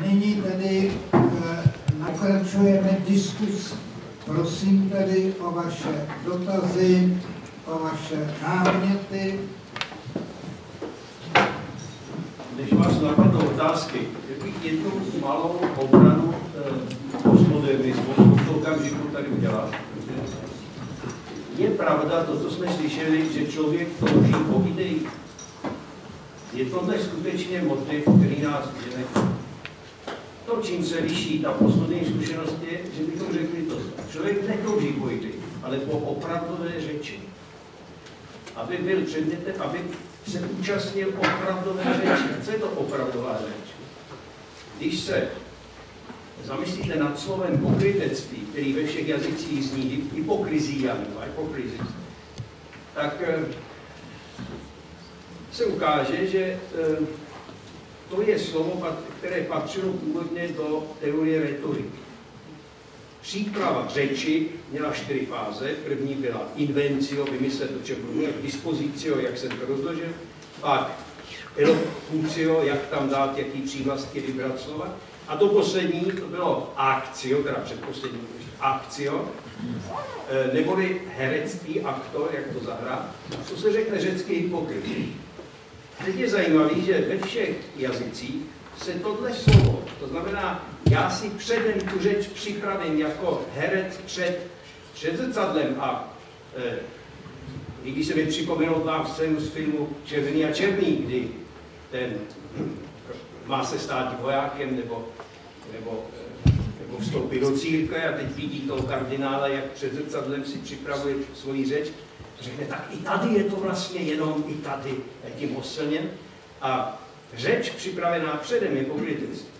nyní tedy pokračujeme diskusi. Prosím tedy o vaše dotazy, o vaše náměty. Než vás napadnou otázky, bych jednu malou obranu postmodernismu v tom okamžiku tady udělat. Je pravda to, co jsme slyšeli, že člověk touží po ideích. Je tohle skutečně motiv, který nás žene. To, čím se liší ta postmoderní zkušenost, je, že bychom řekli to. Člověk netouží po ideích, ale po opravdové řeči. Aby byl předmětem, aby se účastnil opravdové řeči. Co je to opravdová řeč? Když se zamyslíte nad slovem pokrytectví, který ve všech jazycích zní hypokrizia, tak se ukáže, že to je slovo, které patřilo původně do teorie retoriky. Příprava řeči měla 4 fáze. První byla invencio, vymyslet, o čem budu mluvit, dispozicio, jak jsem to rozložil, pak elocucio, jak tam dát, jaký přívlastky vybrat slova. A to poslední, to bylo akcio, teda předposlední, akcio, neboli herectví, aktor, jak to zahrát. Co se řekne řecky hypokrytie. Teď je zajímavé, že ve všech jazycích se tohle slovo, to znamená, já si předem tu řeč připravím jako herec před zrcadlem a když se mi připomenout vám scénu z filmu Červený a černý, kdy ten má se stát vojákem nebo vstoupit do církve a teď vidí toho kardinála, jak před zrcadlem si připravuje svoji řeč. Řekne, tak i tady je to vlastně jenom, i tady je tím oslněn. A řeč připravená předem je pokrytectví.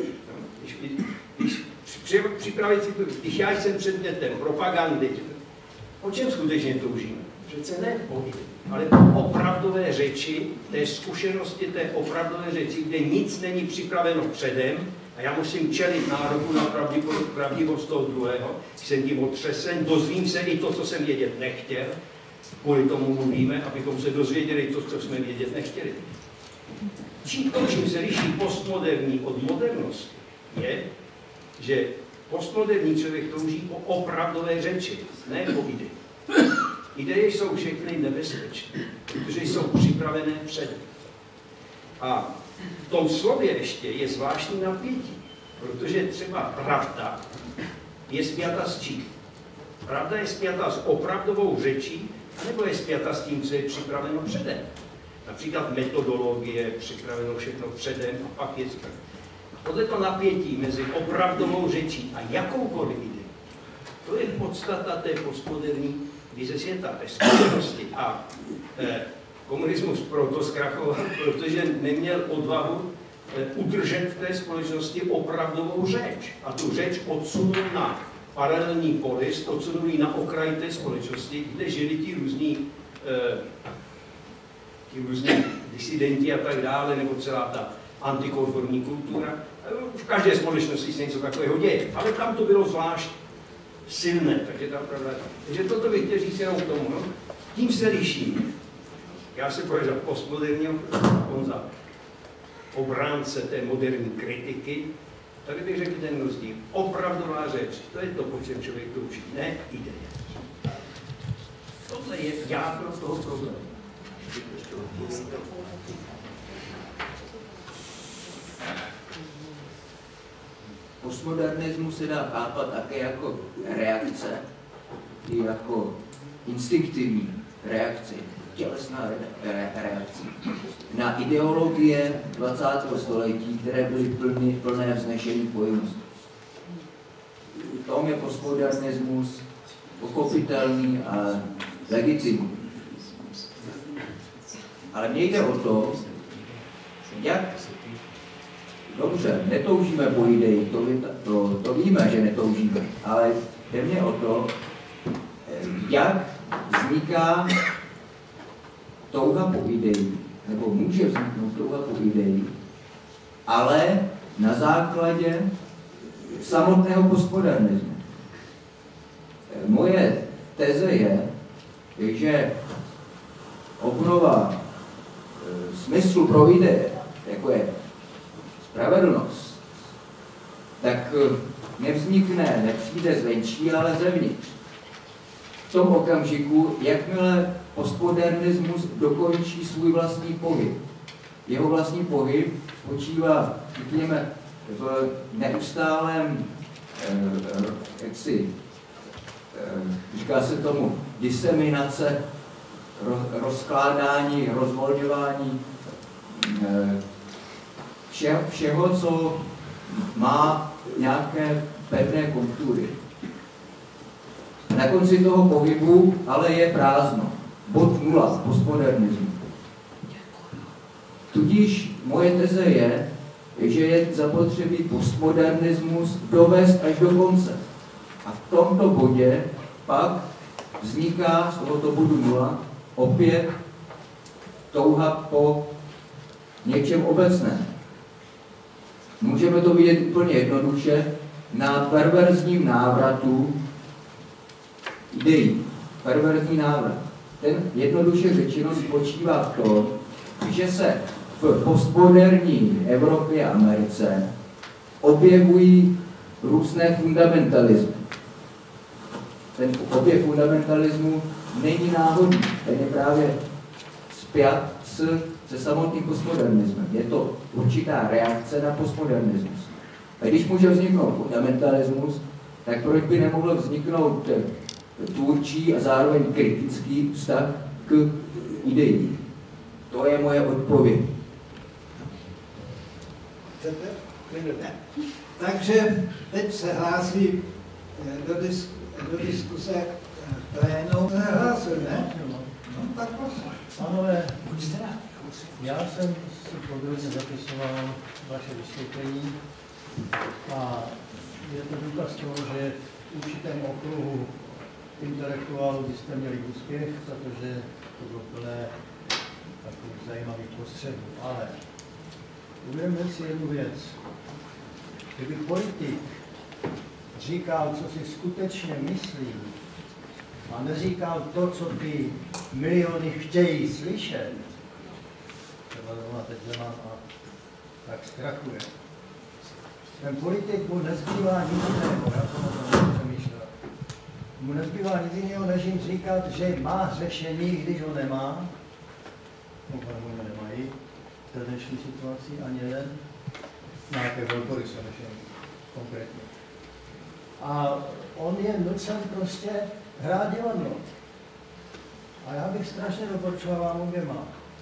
Když já jsem předmětem propagandy, o čem skutečně toužíme? Přece ne o ideích, ale po opravdové řeči, té zkušenosti té opravdové řeči, kde nic není připraveno předem a já musím čelit nároku na pravdivost toho druhého, jsem tím otřesen, dozvím se i to, co jsem vědět nechtěl, kvůli tomu mluvíme, abychom se dozvěděli to, co jsme vědět nechtěli. Čím se liší postmoderní od modernosti, je, že postmoderní člověk touží po opravdové řeči, ne po ideji. Ideje jsou všechny nebezpečné, protože jsou připravené předem. A v tom slově ještě je zvláštní napětí, protože třeba pravda je spjata s čím? Pravda je spjata s opravdovou řečí, anebo je spjata s tím, co je připraveno předem. Například metodologie, připraveno všechno předem a pak je připraveno. Tohleto napětí mezi opravdovou řečí a jakoukoliv ideí, to je podstata té postmoderní vize světa, té zkušenosti. A komunismus proto zkrachoval, protože neměl odvahu udržet v té společnosti opravdovou řeč. A tu řeč odsunul na paralelní polis, odsunul ji na okraj té společnosti, kde žili ti různí disidenti a tak dále, nebo celá ta antikonformní kultura. V každé společnosti se něco takového děje, ale tam to bylo zvlášť silné, takže ta pravda. Takže toto bych chtěl říct jenom k tomu. No? Tím se lišíme. Já se považuji za postmoderního, on za obránce té moderní kritiky. Tady bych řekl ten rozdíl. Opravdová řeč, to je to, po čem člověk touží, ne ideje. Tohle je jádro toho problému. Postmodernismus se dá chápat také jako reakce, i jako instinktivní reakci, tělesná reakce na ideologie 20. století, které byly plné vznešení pojemnosti. V tom je postmodernismus pochopitelný a legitimní. Ale mně jde o to, jak dobře, netoužíme po ideji, to víme, že netoužíme, ale jde mě o to, jak vzniká touha po ideji, nebo může vzniknout touha po ideji, ale na základě samotného postmodernismu. Moje teze je, že obnova smyslu pro ideje, jako je spravedlnost, tak nepřijde zvenčí, ale zevnitř. V tom okamžiku, jakmile postmodernismus dokončí svůj vlastní pohyb. Jeho vlastní pohyb spočívá, řekněme, v neustálém, říká se tomu, diseminace, rozkládání, rozvolňování všeho, co má nějaké pevné kontury. Na konci toho pohybu ale je prázdno. Bod nula postmodernismu. Tudíž moje teze je, že je zapotřebí postmodernismus dovést až do konce. A v tomto bodě pak vzniká z tohoto bodu nula opět touha po něčem obecném. Můžeme to vidět úplně jednoduše na perverzním návratu ideí. Perverzní návrat. Ten jednoduše řečeno spočívá v tom, že se v postmoderní Evropě a Americe objevují různé fundamentalismy. Ten objev fundamentalismu není náhodný, ten je právě spjat se samotným postmodernismem. Je to určitá reakce na postmodernismus. A když může vzniknout fundamentalismus, tak proč by nemohl vzniknout tvůrčí a zároveň kritický vztah k ideím? To je moje odpověď. Chcete? Takže teď se hlásí do diskuse plénu. Hlásil, ne? No, tak prosím. Pánové, já jsem si podrobně zapisoval vaše vystoupení a je to důkaz toho, že v určitém okruhu intelektuálů byste měli úspěch, protože to bylo plné takových zajímavých postřehů. Ale uvědomme si jednu věc. Kdyby politik říkal, co si skutečně myslí, a neříkal to, co ty miliony chtějí slyšet, třeba doma teď Zeman a tak zkrachuje. Ten politik mu nezbývá nic jiného, já to možná přemýšlel. Mu nezbývá nic jiného, než jim říkat, že má řešení, když ho nemá. Možná nemají v té dnešní situaci ani jeden. Nějaké velkorysé řešení konkrétně. A on je nucen prostě hrát divadlo. A já bych strašně doporučoval vám oběma.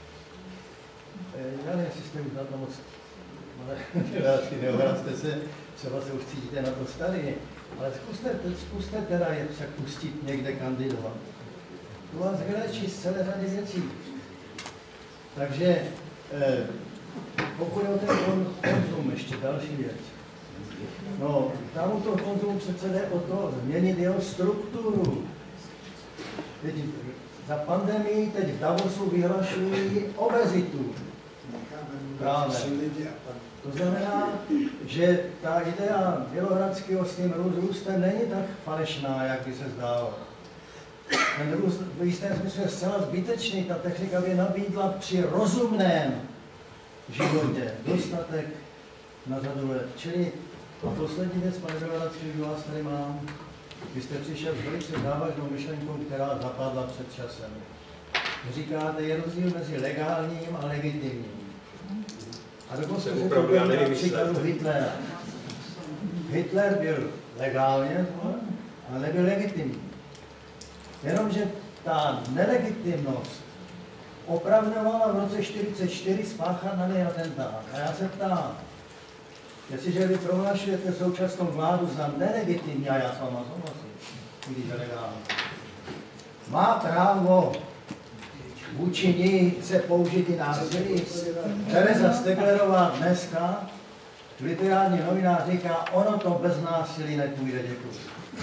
Já nevím, jestli jste už na to moc, ale neohrazte se, třeba se už cítíte na to starý, ale zkuste teda se pustit někde kandidovat. To vás vyléčí z celé řady věcí. Takže pokud je o ten konzum, ještě další věc. No, tam u toho konzumu přece jde o to změnit jeho strukturu. Teď za pandemii teď v Davosu vyhlašují obezitu. Právě. To znamená, že ta idea Bělohradského s tím růstem není tak falešná, jak by se zdálo. Ten růst v jistém smyslu je zcela zbytečný. Ta technika by nabídla při rozumném životě dostatek na řadu let. Čili a poslední věc, pane Bělohradský, kdo vás tady mám, vy jste přišel s velice závažnou myšlenkou, která zapadla před časem. Říkáte, je rozdíl mezi legálním a legitimním. A dokonce se to bylo například Hitlera. Hitler byl legálně zvolen, ale nebyl legitimní. Jenomže ta nelegitimnost opravňovala v roce 1944 spáchat na něj atentát. A já se ptám, jestliže vy prohlašujete současnou vládu za nelegitimní, a já s váma souhlasím, když je legální, má právo vůči ní se použít i násilí. Tereza Steglerová dneska v literární novinách říká, ono to bez násilí nepůjde, děkuji.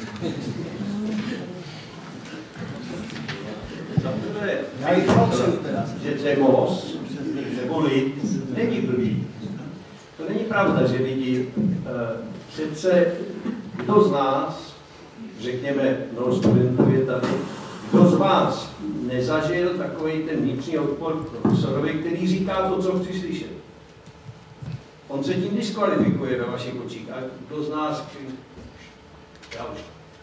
Já jich že demos, nebo lid, není blbý. To není pravda, že lidi, přece kdo z nás, řekněme, no studentů je tady, kdo z vás nezažil takový ten vnitřní odpor profesorovi, který říká to, co chci slyšet. on se tím diskvalifikuje ve vašich očích. A kdo z nás, já už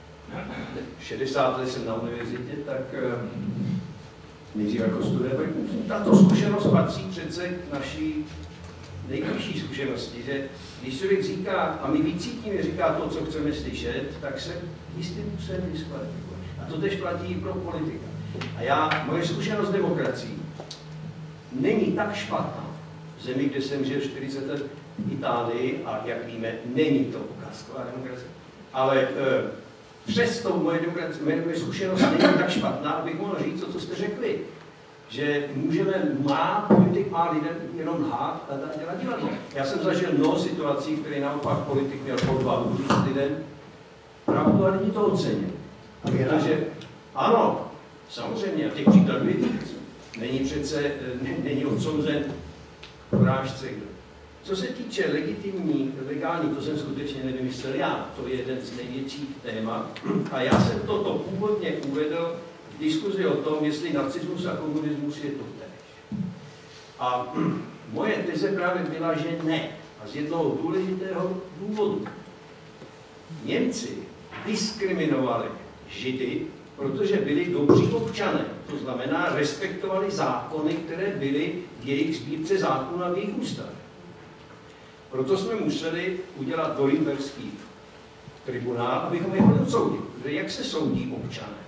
60 let jsem na univerzitě, tak nejdřív jako student, tato zkušenost patří přece k naší nejlepší zkušenosti, že když člověk říká, a my vycítíme, říká to, co chceme slyšet, tak se jistým způsobem diskvalifikuje. A to tež platí i pro politika. A moje zkušenost s demokracií není tak špatná v zemi, kde jsem žil 40 let v Itálii a jak víme, není to ukázková demokracie. Ale přesto moje zkušenost není tak špatná, abych mohl říct, co jste řekli. Že politik má lidem jenom lhát a dělat divadlo. Já jsem zažil mnoho situací, které naopak politik měl odvahu říct lidem pravdu a lidi to ocenili. Protože ano, samozřejmě, a těch příkladů je víc. Není odsouzen porážce. Co se týče legální, to jsem skutečně nevymyslel já, to je jeden z největších témat. A já jsem toto původně uvedl v diskuzi o tom, jestli nacismus a komunismus je to též. A moje teze právě byla, že ne. A z jednoho důležitého důvodu. Němci diskriminovali Židy, protože byli dobří občané. To znamená, respektovali zákony, které byly v jejich sbírce zákona v jejich ústavě. Proto jsme museli udělat norimberský tribunál, abychom je mohli odsoudit. Protože jak se soudí občané?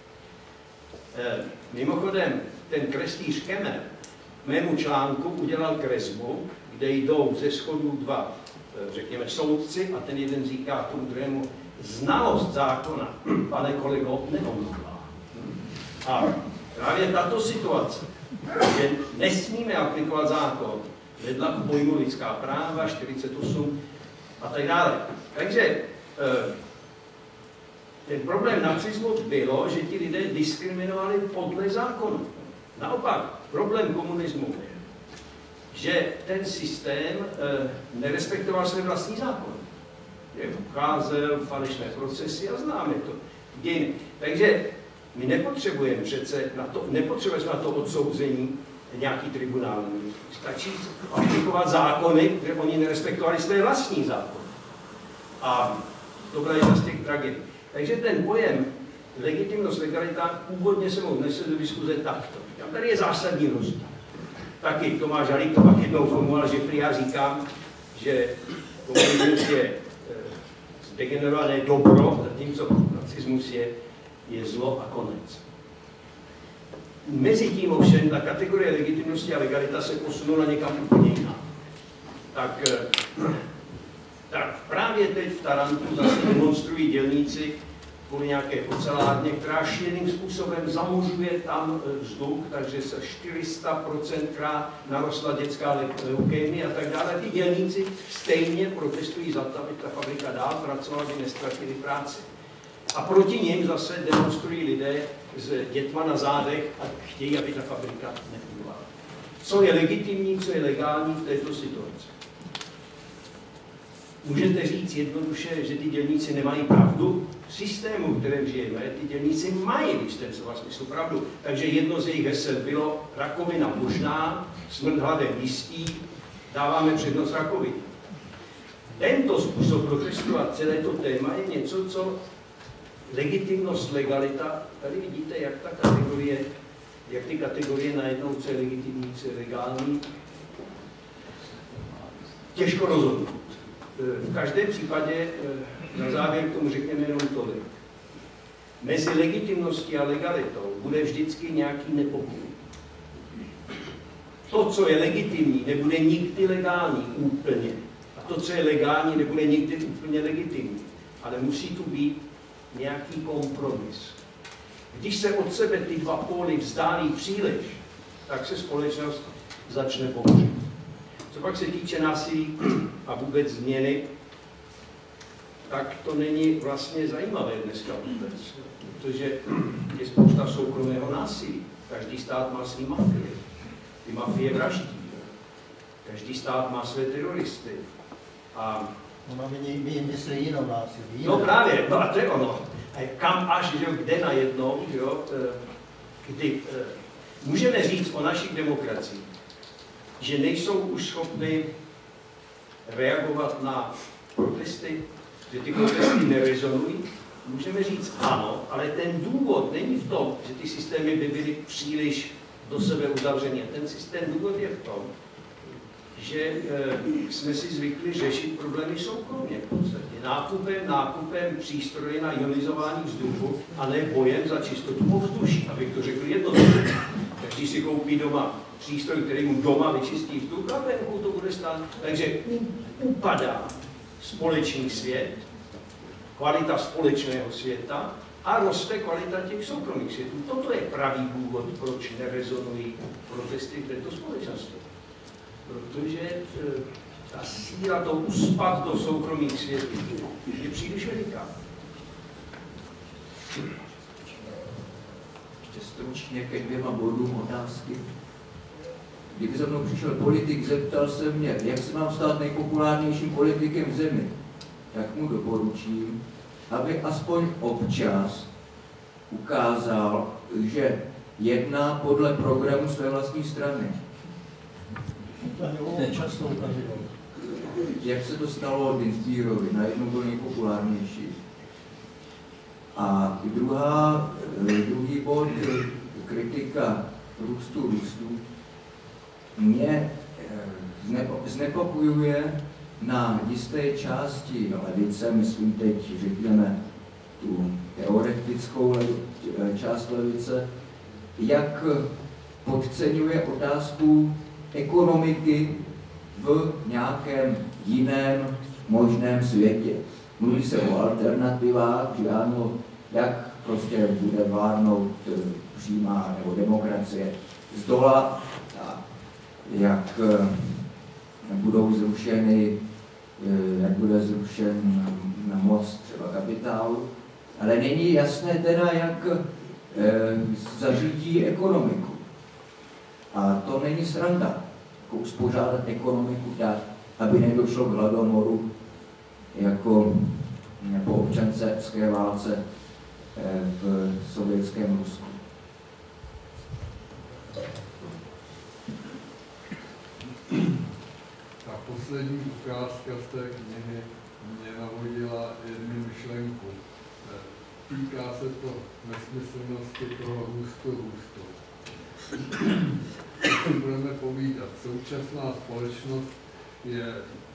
Mimochodem, ten kreslíř Kemmer mému článku udělal kresbu, kde jdou ze schodů dva, řekněme, soudci a ten jeden říká tomu druhému, znalost zákona, pane kolego, neomluvá. A právě tato situace, že nesmíme aplikovat zákon, vedla k pojmu lidská práva, 48 a tak dále. Takže ten problém nacismu bylo, že ti lidé diskriminovali podle zákonu. Naopak, problém komunismu je, že ten systém nerespektoval své vlastní zákony. Vcházel falešné procesy a známe to. Dějiny. Takže my nepotřebujeme na to odsouzení nějaký tribunál. Stačí aplikovat zákony, které oni nerespektovali své vlastní zákony. A to byla jedna z těch tragédií. Takže ten pojem legitimnost, legalita původně se mnou vnesl do diskuze takto. Tady je zásadní rozdíl. Taky Tomáš Halík to pak jednou formuloval, že prý já říkám, že komunismus je zdegenerované dobro, zatímco nacismus je zlo a konec. Mezitím ovšem ta kategorie legitimnosti a legalita se posunula někam úplně jinam. Tak právě teď v Tarantu zase demonstrují dělníci kvůli nějaké ocelárně, která šíleným způsobem zamořuje tam vzduch, takže se 400% narostla dětská leukémie a tak dále. Ty dělníci stejně protestují za to, aby ta fabrika dál pracovala, aby nestratili práci. A proti nim zase demonstrují lidé s dětma na zádech a chtějí, aby ta fabrika nefungovala. Co je legitimní, co je legální v této situaci? Můžete říct jednoduše, že ty dělníci nemají pravdu? V systému, v kterém žijeme, ty dělníci mají v jistém slova smyslu pravdu. Takže jedno z jejich hesel bylo rakovina možná, smrt hladem jistý, dáváme přednost rakovině. Tento způsob protestovat celé to téma je něco, co legitimnost, legalita, tady vidíte, jak ty kategorie najednou, co je legitimní, co je legální, těžko rozhodnout. V každém případě na závěr k tomu řekněme jenom tolik. Mezi legitimností a legalitou bude vždycky nějaký nepokoj. To, co je legitimní, nebude nikdy legální úplně. A to, co je legální, nebude nikdy úplně legitimní. Ale musí tu být nějaký kompromis. Když se od sebe ty dva póly vzdálí příliš, tak se společnost začne bouřit. Co pak se týče násilí a vůbec změny, tak to není vlastně zajímavé dneska vůbec, protože je spousta soukromého násilí. Každý stát má svý mafie. Ty mafie vraždí. Každý stát má své teroristy. A my jim myslí jinou násilí. No právě, no a to je ono. A kam až, že kde najednou, kdy můžeme říct o našich demokraciích, že nejsou už schopny reagovat na protesty, že ty protesty nerezonují? Můžeme říct ano, ale ten důvod není v tom, že ty systémy by byly příliš do sebe uzavřené. Ten důvod je v tom, že jsme si zvykli řešit problémy soukromě v podstatě. Nákupem přístroje na ionizování vzduchu a ne bojem za čistotu ovzduší, abych to řekl jednoduše. Když si koupí doma přístroj, který mu doma vyčistí vzduch, a venku to bude stát. Takže upadá společný svět, kvalita společného světa a roste kvalita těch soukromých světů. Toto je pravý důvod, proč nerezonují protesty v této společnosti. Protože ta síla to uspat do soukromých světů je příliš veliká. Ještě stručně ke 2 bodům otázky. Kdyby za mnou přišel politik, zeptal se mě, jak se mám stát nejpopulárnějším politikem v zemi, tak mu doporučím, aby aspoň občas ukázal, že jedná podle programu své vlastní strany. Často ukazují. Jak se to stalo od Dinsbírovi, najednou byl nejpopulárnější. A druhý bod, kritika růstu. Mě znepokojuje na jisté části levice, myslím teď, řekněme, tu teoretickou část levice, jak podceňuje otázku ekonomiky v nějakém jiném možném světě. Mluví se o alternativách, že ano, jak prostě bude vládnout přímá nebo demokracie z dola, jak budou zrušeny, jak bude zrušen moc třeba kapitálu, ale není jasné teda, jak zařídí ekonomiku. A to není sranda, jako uspořádat ekonomiku tak, aby nedošlo k hladomoru, jako po občanské válce v sovětském Rusku. Ta poslední ukázka z té knihy mě navodila jednu myšlenku. Týká se to nesmyslnosti toho růstu. Budeme povídat, současná společnost je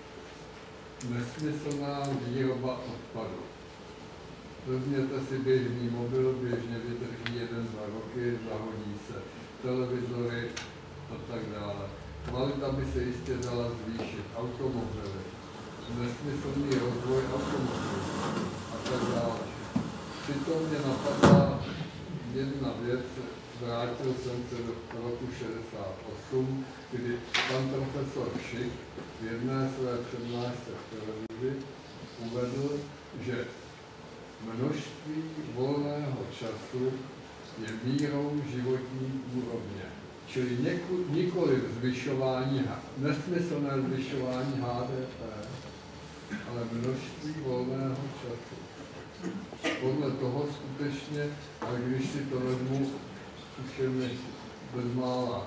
nesmyslná výroba odpadu. Vezměte si běžný mobil, běžně vydrží 1-2 roky, zahodí se televizory a tak dále. Kvalita by se jistě dala zvýšit. Automobily, nesmyslný rozvoj automobilů a tak dále. Přitom mě napadla jedna věc, vrátil jsem se do roku 68, kdy pan profesor Šik v jedné své přednášce v televizi uvedl, že množství volného času je mírou životní úrovně. Čili nikoli zvyšování, nesmyslné zvyšování HDP, ale množství volného času. Podle toho skutečně, ale když si to vezmu, už je mi bezmála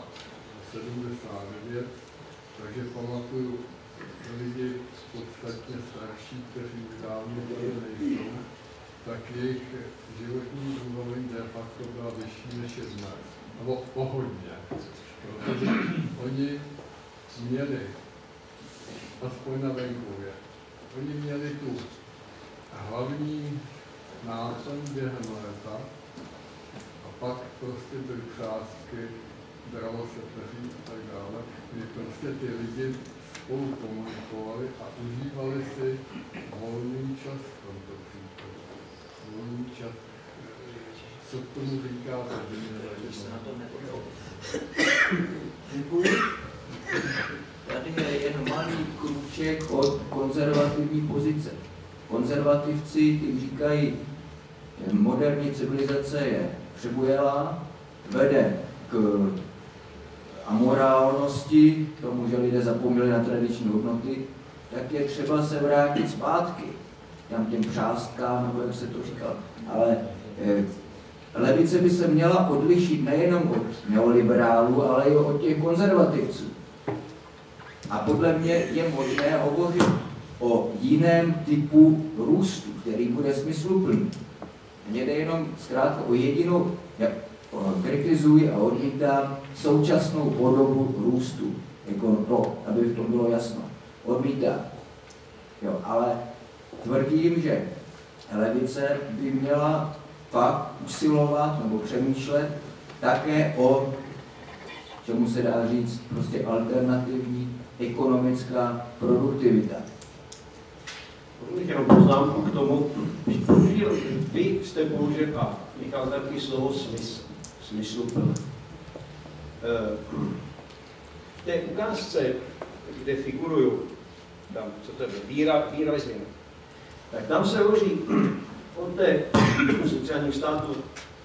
79, takže pamatuju lidi podstatně starší, kteří už dávno tady nejsou, tak jejich životní úroveň de facto byla vyšší než je dnes. Nebo pohodně, protože oni měli, aspoň na venkově, oni měli tu hlavní náplň během léta a pak prostě byly třásky, bralo se peří a tak dále, kdy prostě ty lidi spolu komunikovali a užívali si volný čas v tomto případě. Volný čas. Co k tomu říkáte, že mě zajímá? Děkuji. Tady je jen malý krůček od konzervativní pozice. Konzervativci ty říkají, že moderní civilizace je přebujelá, vede k amorálnosti, k tomu, že lidé zapomněli na tradiční hodnoty, tak je třeba se vrátit zpátky těm přástkám, nebo jak se to říkal. Ale levice by se měla odlišit nejenom od neoliberálů, ale i od těch konzervativců. A podle mě je možné hovořit o jiném typu růstu, který bude smysluplný. Mně jde jenom zkrátka o jedinou, jak kritizuji a odmítám současnou podobu růstu. Jako to, aby v tom bylo jasno. Odmítám. Jo, ale tvrdím, že levice by měla fakt usilovat nebo přemýšlet také o, čemu se dá říct, prostě alternativní ekonomická produktivita. Jenom poznámku k tomu, vy jste použil a Michal taky slovo smysluplné. V té ukázce, kde figurují, tam, co to je, víra ve změnu, tak tam se hovoří o té sociálním státu.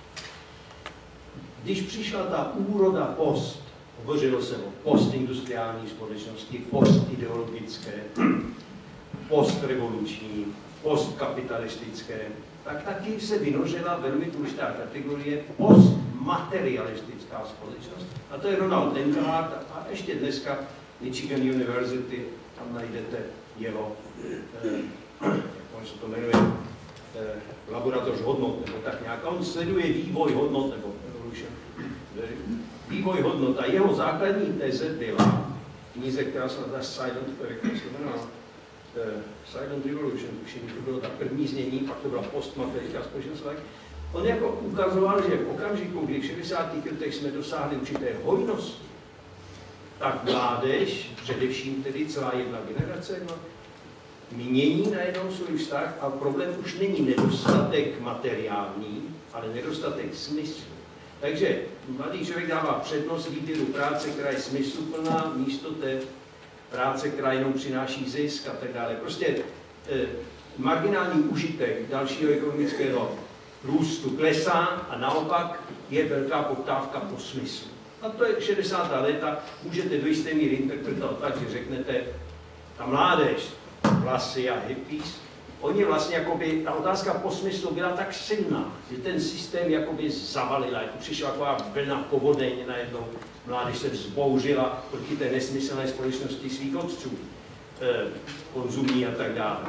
Když přišla ta úroda post, hovořilo se o postindustriální společnosti, postideologické, postrevoluční, postkapitalistické, tak taky se vynořila velmi důležitá kategorie postmaterialistická společnost. A to je Ronald Engelhardt a ještě dneska Michigan University, tam najdete jeho, jak se to jmenuje, laboratoř hodnot, nebo tak nějak. On sleduje vývoj hodnot, nebo evolution, vývoj hodnot. A jeho základní teze byla knize, která se nazvala Silent Revolution, to bylo ta první znění, pak to byla postmaterická společnost. On jako ukazoval, že v okamžiku, kdy v 60. letech jsme dosáhli určité hojnosti, tak mládež, především tedy celá jedna generace, mění najednou svůj vztah a problém už není nedostatek materiální, ale nedostatek smyslu. Takže mladý člověk dává přednost výběru práce, která je smysluplná, místo té práce, která jenom přináší zisk a tak dále. Prostě marginální užitek dalšího ekonomického růstu klesá a naopak je velká poptávka po smyslu. A to je 60. léta, můžete do jisté míry interpretovat tak, že řeknete, ta mládež, vlasy a hippies, oni vlastně jakoby, ta otázka po smyslu byla tak silná, že ten systém jakoby zavalila, jako přišla taková vlna povodeň najednou, mládež se vzbouřila proti té nesmyslné společnosti svých otců, konzumní a tak dále.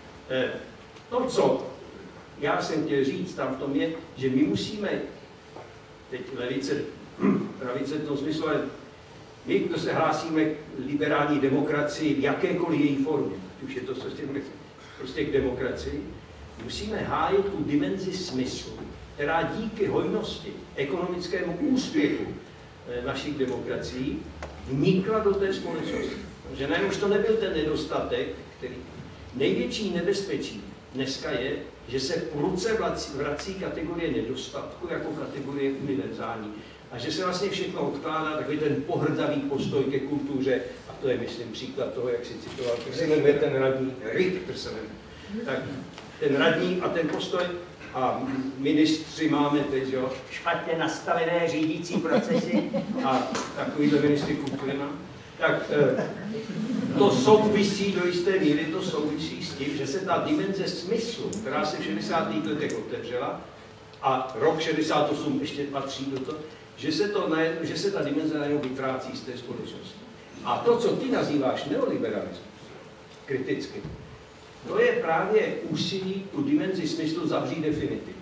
To, co já jsem chtěl říct tam v tom je, že my musíme, teď levice, pravice v tom smyslu, ale my, kdo se hlásíme k liberální demokracii v jakékoliv její formě, už je to prostě k demokracii, musíme hájit tu dimenzi smyslu, která díky hojnosti, ekonomickému úspěchu našich demokracií vnikla do té společnosti. Že najednou už to nebyl ten nedostatek, který největší nebezpečí dneska je, že se prudce vrací kategorie nedostatku jako kategorie univerzální. A že se vlastně všechno odkládá, takový ten pohrdavý postoj ke kultuře, a to je, myslím, příklad toho, jak si citoval, jak se jmenuje ten radní, tak ten radní a ten postoj, a ministři máme teď, jo, špatně nastavené řídící procesy a takovýhle ministry kultury mám. Tak to souvisí do jisté míry, to souvisí s tím, že se ta dimenze smyslu, která se v 60. letech otevřela, a rok 68 ještě patří do toho, že se ta dimenze najednou vytrácí z té společnosti. A to, co ty nazýváš neoliberalismus, kriticky, to je právě úsilí tu dimenzi smyslu zavřít definitivně.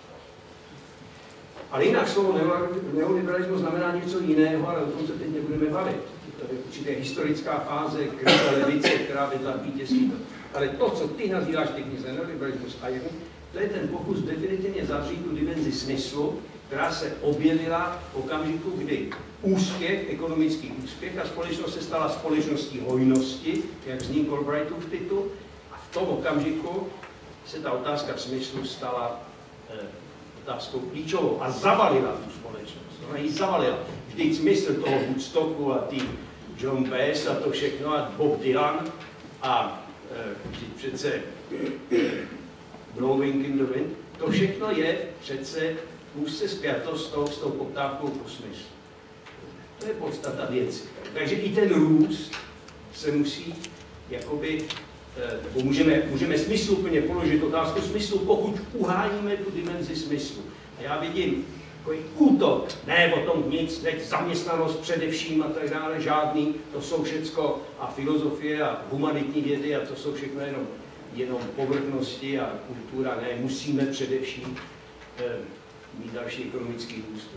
Ale jinak slovo neoliberalismus znamená něco jiného, ale o tom se teď nebudeme bavit. To je určitě historická fáze krize levice, která vedla k vítězství. Ale to, co ty nazýváš ty knize neoliberalismus a jiný, to je ten pokus definitivně zavřít tu dimenzi smyslu, která se objevila v okamžiku, kdy úspěch, ekonomický úspěch, a společnost se stala společností hojnosti, jak zní Albrightův titul, a v tom okamžiku se ta otázka smyslu stala otázkou klíčovou a zavalila tu společnost. Ona ji zavalila. Vždyť smysl toho Woodstocku a tý John Baez a to všechno a Bob Dylan a přece Blowing in the Wind, to všechno je přece úzce spjato s tou poptávkou po smyslu. To je podstata věci. Takže i ten růst se musí jakoby, nebo můžeme smysluplně položit otázku smyslu, pokud uhájíme tu dimenzi smyslu. A já vidím takový útok, ne o tom nic, teď zaměstnanost především a tak dále, žádný, to jsou všecko a filozofie a humanitní vědy a to jsou všechno jenom povrchnosti a kultura, ne, musíme především mít další ekonomický růst.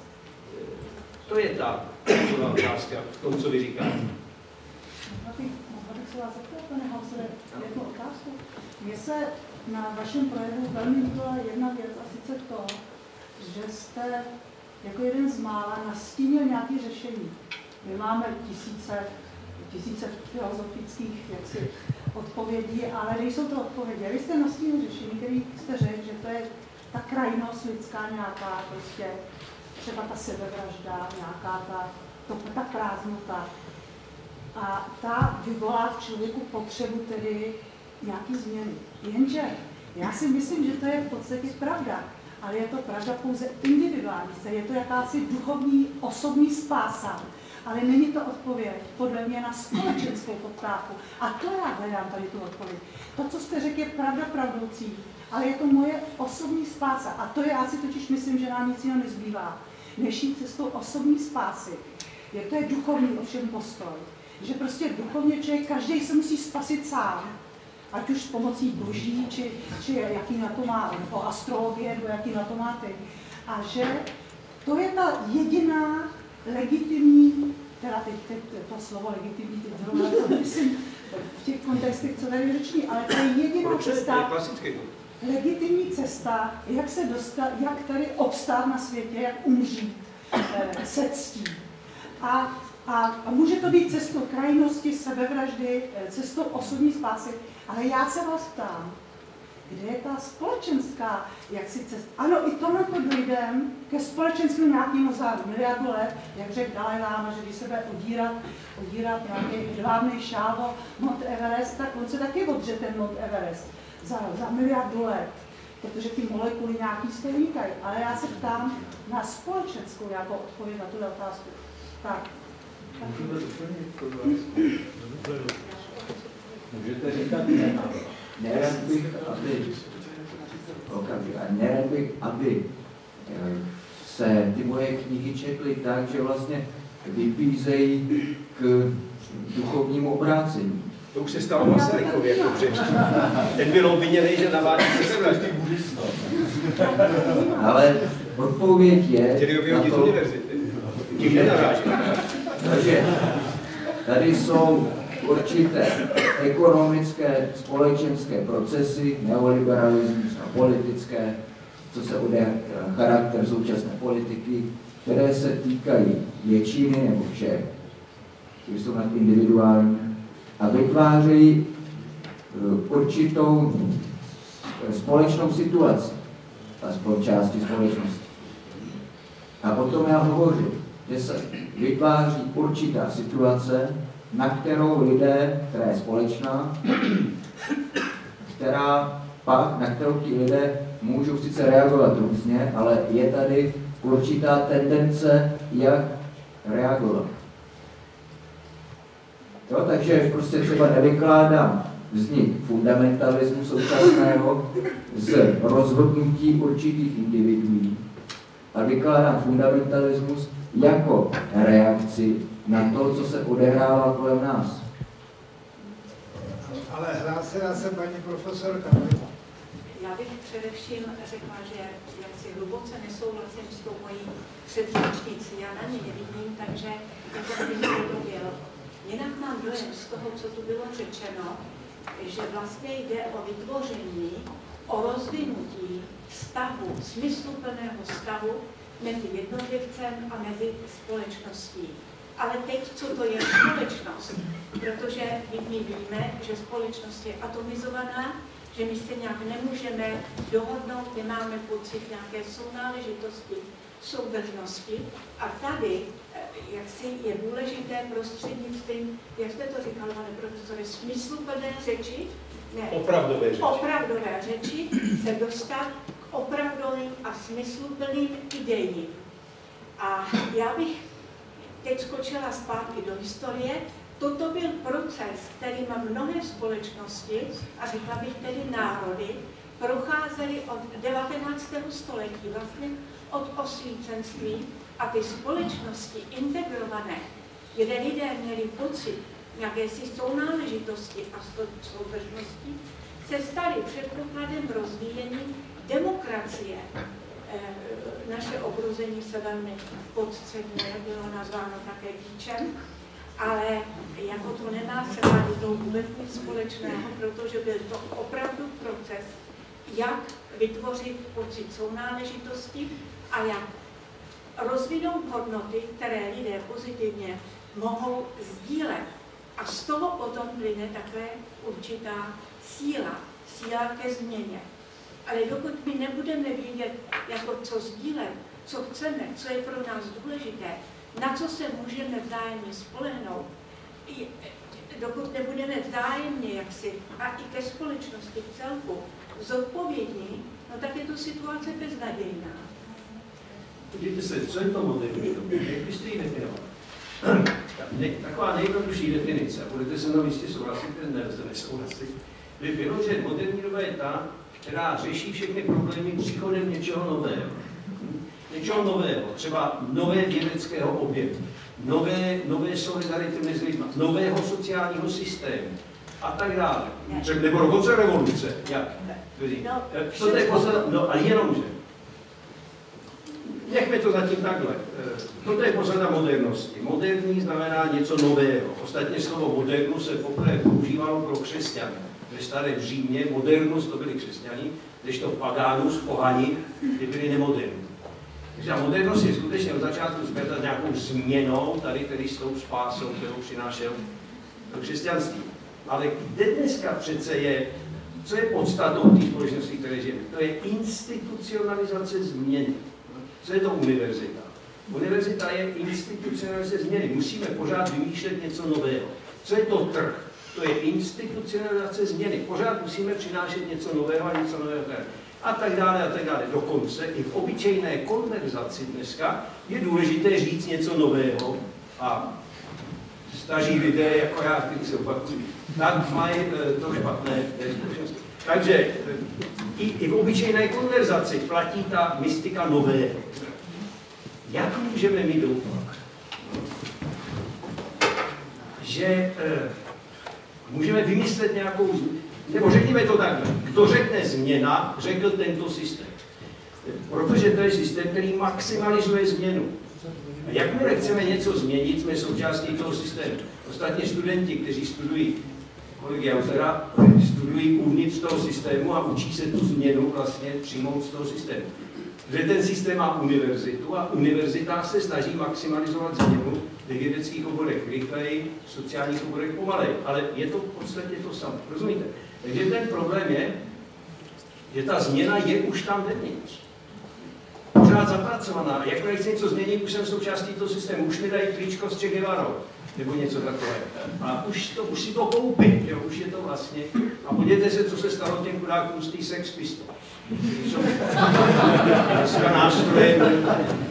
To je ta klíčová otázka v tom, co vy říkáte. Mohla bych se vás zeptat, pane Hausere, jednu otázku. Mně se na vašem projevu velmi líbila jedna věc, a sice to, že jste jako jeden z mála nastínil nějaké řešení. My máme tisíce filozofických jaksi odpovědí, ale nejsou to odpovědi. Vy jste nastínil řešení, který jste řekl, že to je ta krajnost lidská nějaká, prostě třeba ta sebevražda, nějaká ta prázdnota. A ta vyvolá v člověku potřebu tedy nějaký změny. Jenže já si myslím, že to je v podstatě pravda, ale je to pravda pouze individuální, je to jakási duchovní, osobní spása, ale není to odpověď podle mě na společenskou poptávku. A to já hledám tady tu odpověď. To, co jste řekl, je pravda pravdoucí, ale je to moje osobní spása. A to já si totiž myslím, že nám nic jiného nezbývá, než jít cestou osobní spásy. To je duchovní ovšem postoj. Že prostě duchovně člověk, každý se musí spasit sám. Ať už pomocí boží, či jaký na to má, nebo astrologie, nebo jaký na to má ty. A že to je ta jediná legitimní, teda teď to slovo legitimní, teď zrovna to myslím v těch kontextech, co tady řeční, ale to je jediná cesta, legitimní cesta, jak se dostat, jak tady obstát na světě, jak umřít se ctí. A může to být cestou krajnosti, sebevraždy, cestou osobní spásy, ale já se vás ptám, kde je ta společenská, jak si cesta? Ano, i to na to dojdeme ke společenskému nějakému za miliardu let, jak řekl Dalaj Lama, že když se bude odírat nějaký hedvábný šál Mount Everest, tak on se taky odře ten Mount Everest za miliardu let, protože ty molekuly nějaký z toho vynikají. Ale já se ptám na společenskou jako odpověď na tu otázku. Tak. Můžete říkat ne. Nerad bych, aby se ty moje knihy četly tak, že vlastně vybízejí k duchovnímu obrácení. To už se stalo Masarykovi jako přečtí. Ten byl obviněný, že navádí sebevraždy. Ale odpověď je... Chtěli ho vyhodit z univerzity. Tím nenaráží. Takže tady jsou určité ekonomické, společenské procesy, neoliberalismus a politické, co se charakter současné politiky, které se týkají většiny nebo všech, kteří jsou nad individuální a vytvářejí určitou společnou situaci, aspoň části společnosti. A potom já hovořím, že se vytváří určitá situace, na kterou lidé, která je společná, na kterou ti lidé můžou sice reagovat různě, ale je tady určitá tendence, jak reagovat. Jo, takže prostě třeba nevykládám vznik fundamentalismu současného z rozhodnutí určitých individuí, ale vykládám fundamentalismus jako reakci na to, co se odehrává kolem nás. Ale hlásila se paní profesorka. Já bych především řekla, že jak si hluboce nesouhlasím s tou mojí předřečnicí. Já na ně nevidím, takže jako bych to byl. Jinak mám dojem z toho, co tu bylo řečeno, že vlastně jde o vytvoření, o rozvinutí vztahu, smysluplného vztahu mezi jednotlivcem a mezi společností. Ale teď, co to je společnost? Protože my víme, že společnost je atomizovaná, že my se nějak nemůžeme dohodnout, nemáme pocit nějaké sounáležitosti, soudržnosti. A tady, jak si je důležité prostřednictvím, jak jste to říkal, pane profesore, smysluplné řeči, ne, opravdové řeči se dostat k opravdovým a smysluplným ideím. A já bych teď skočila zpátky do historie. Toto byl proces, který má mnohé společnosti, a řekla bych tedy národy, procházely od 19. století, vlastně od osvícenství a ty společnosti integrované, kde lidé měli pocit jakési sounáležitosti a soudržnosti, se staly předpokladem rozvíjení demokracie. Naše obrození se velmi podceňuje, bylo nazváno také kýčem, ale jako to nemá s realitou vůbec nic společného, protože byl to opravdu proces, jak vytvořit pocit sounáležitosti a jak rozvinout hodnoty, které lidé pozitivně mohou sdílet. A z toho potom plyne také určitá síla ke změně. Ale dokud my nebudeme vědět, jako co sdílet, co chceme, co je pro nás důležité, na co se můžeme vzájemně spolehnout, dokud nebudeme vzájemně jaksi a i ke společnosti v celku zodpovědní, no tak je to situace beznadějná. Podívejte se, co je to moderní? Jak byste ji definoval? Taková nejjednodušší definice, a budete se mnou jistě souhlasit, nesouhlasit, by bylo, že moderní doba je ta, která řeší všechny problémy příchodem něčeho nového. Něčeho nového, třeba nové vědeckého objevu, nové solidarity mezi lidmi, nového sociálního systému a tak dále. Nebo dokonce revoluce. Jak? To je posledná, no a jenomže. Nechme to zatím takhle. Toto je posledná modernosti. Moderní znamená něco nového. Ostatně slovo modernu se poprvé používalo pro křesťany. Ve starém Římě modernus to byli křesťani, kdežto pagánus, pohani, ty byli nemoderní. Takže modernost je skutečně od začátku zpěta nějakou změnou, tady tedy s tou spásou, kterou přinášel do křesťanství. Ale kde dneska přece je, co je podstatou té společnosti, které žijeme? To je institucionalizace změny. Co je to univerzita? Univerzita je institucionalizace změny. Musíme pořád vymýšlet něco nového. Co je to trh? To je institucionalizace změny. Pořád musíme přinášet něco nového a něco nového. A tak dále, a tak dále. Dokonce i v obyčejné konverzaci dneska je důležité říct něco nového a staří lidé, jako já, kteří se opakují, tak mají to špatné v té společnosti. Takže i v obyčejné konverzaci platí ta mystika nového. Jak můžeme mít doufat, že můžeme vymyslet nějakou, nebo řekněme to takhle, kdo řekne změna, řekl tento systém. Protože to je systém, který maximalizuje změnu. A jakmile chceme něco změnit, jsme součástí toho systému. Ostatně studenti, kteří studují kolegy autora, studují uvnitř toho systému a učí se tu změnu vlastně přijmout z toho systému. Že ten systém má univerzitu a univerzita se snaží maximalizovat změnu ve vědeckých oborech rychleji, v sociálních oborech pomaleji. Ale je to v podstatě to samé. Rozumíte? Takže ten problém je, že ta změna je už tam vevnitř. Pořád zapracovaná. A jakmile chci něco změnit, už jsem součástí toho systému. Už mi dají tričko s Che Guevarou, nebo něco takového. A už si to koupit, jo? Už je to vlastně. A podívejte se, co se stalo těm chudákům z té Sex Pistols. Dneska nástroje.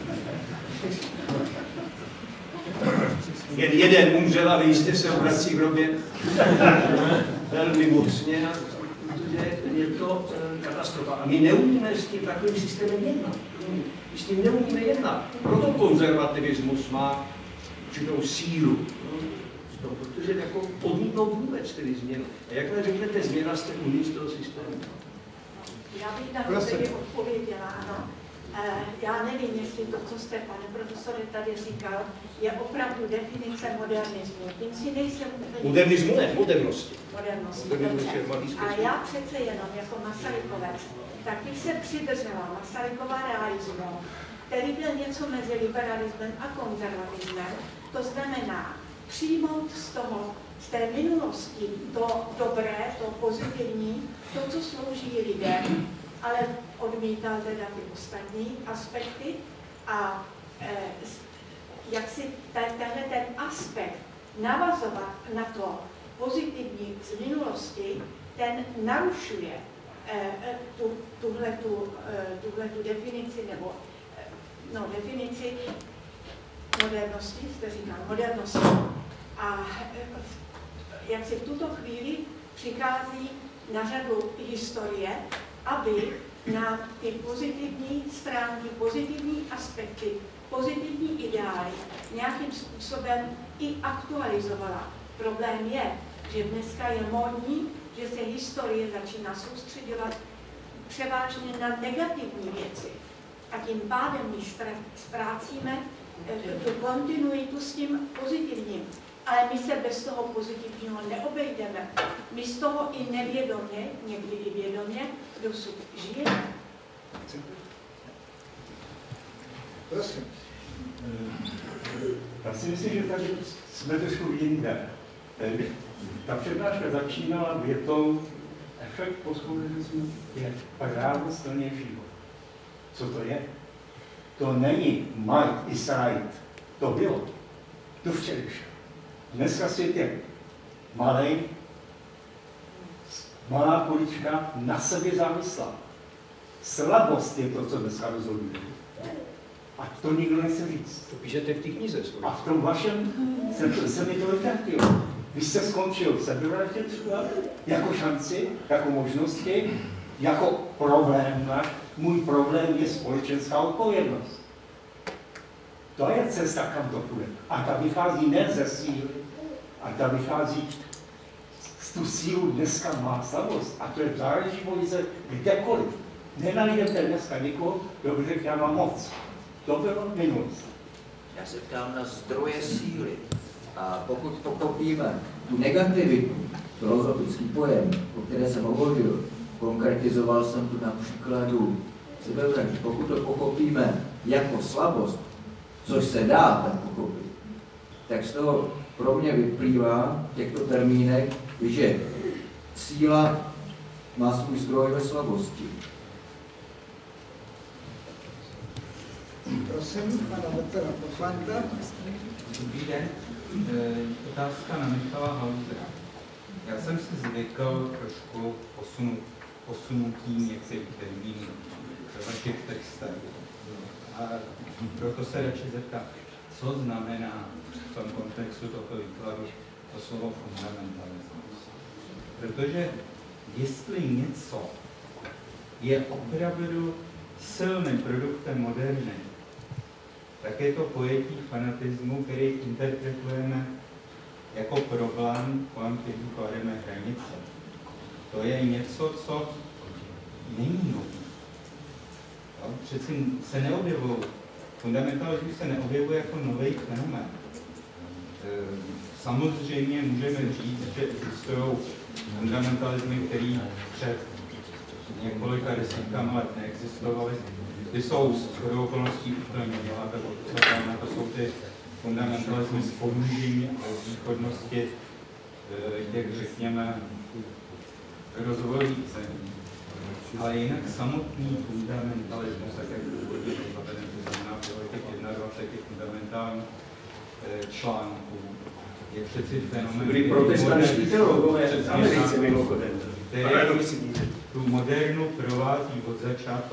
Jeden umřel a vy jistě se obrací v hrobě velmi mocně, protože je to katastrofa. A my neumíme s tím takovým systémem jednat. My s tím neumíme jednat. Proto konzervativismus má určitou sílu. Protože jako odmítnout vůbec tedy změnu. A jakmile řeknete změna, jste uvnitř toho systému. Já bych na to tedy odpověděla, ano. Já nevím, jestli to, co jste, pane profesore, tady říkal, je opravdu definice modernismu. Tím si nejsem úplně... Modernismu ne, modernosti. Modernosti, a já přece jenom jako Masarykovec, tak bych se přidržela Masarykova realismu, který byl něco mezi liberalismem a konzervatismem. To znamená přijmout z té minulosti to dobré, to pozitivní, to, co slouží lidem, ale odmítal teda ty ostatní aspekty a jak si tenhle ten aspekt navazovat na to pozitivní z minulosti, ten narušuje tuhletu definici, nebo definici modernosti, jste říkal, modernosti. A jak si v tuto chvíli přichází na řadu historie, aby na ty pozitivní stránky, pozitivní aspekty, pozitivní ideály nějakým způsobem i aktualizovala. Problém je, že dneska je módní, že se historie začíná soustředovat převážně na negativní věci. A tím pádem my ztrácíme tu kontinuitu s tím pozitivním. Ale my se bez toho pozitivního neobejdeme. My z toho i nevědomě, někdy i vědomě, dosud žijeme. Prosím. Já si myslím, že tady jsme trošku jinde. Ta přednáška začínala větou, efekt postmodernismu je právo silnějšího. Co to je? To není might is right. To bylo. To včerejšek. Dneska svět je malej, malá kulička, na sobě závislá. Slabost je to, co dneska rozhoduje. A to nikdo nechce říct. To píšete v té knize. A v tom vašem se mi to vytrátilo. Vy jste skončil sebevraždě třeba jako šanci, jako možnosti, jako problém. Můj problém je společenská odpovědnost. To je cesta, kam to půjde. A ta vychází ne ze síly, a ta vychází z tu sílu dneska má slabost. A to je v zahraničí politice kdekoliv. Nenajdete dneska někoho, kdo by řekl, já mám moc. To bylo minulost. Já se ptám na zdroje síly. A pokud pochopíme tu negativitu, filozofický pojem, o které jsem hovořil, konkretizoval jsem tu na příkladu sebevraždy. Pokud to pochopíme jako slabost, což se dá tak pochopit, tak z toho pro mě vyplývá v těchto termínech, že síla má svůj zdroj ve slabosti. Prosím, pana doktora poslanka. Dobrý den. Otázka na Michala Hausera. Já jsem si zvykl trošku posunutím některých termínů ve vašich textech. A proto se radši zeptat, co znamená v tom kontextu tohoto výkladu to slovo fundamentalismus. Protože jestli něco je opravdu silným produktem moderny, tak je to pojetí fanatismu, který interpretujeme jako problém, kolem kterého klademe hranice. To je něco, co není nový. Přeci se neobjevují. Fundamentalismus se neobjevuje jako nový fenomén. Samozřejmě můžeme říct, že existují fundamentalismy, které před několika desítkami let neexistovaly. Ty jsou shodou okolností úplně neděláte odpůsobána, to jsou ty fundamentalismy z použití a z východnosti těch, řekněme, rozvojových zemí. Ale jinak samotný fundamentalismus, tak jak původně zaveden, to znamená těch 21 fundamentálních článků, je přeci fenomén, byli protestantští teologové z Americe mimochodem. Tu modernu provází od začátku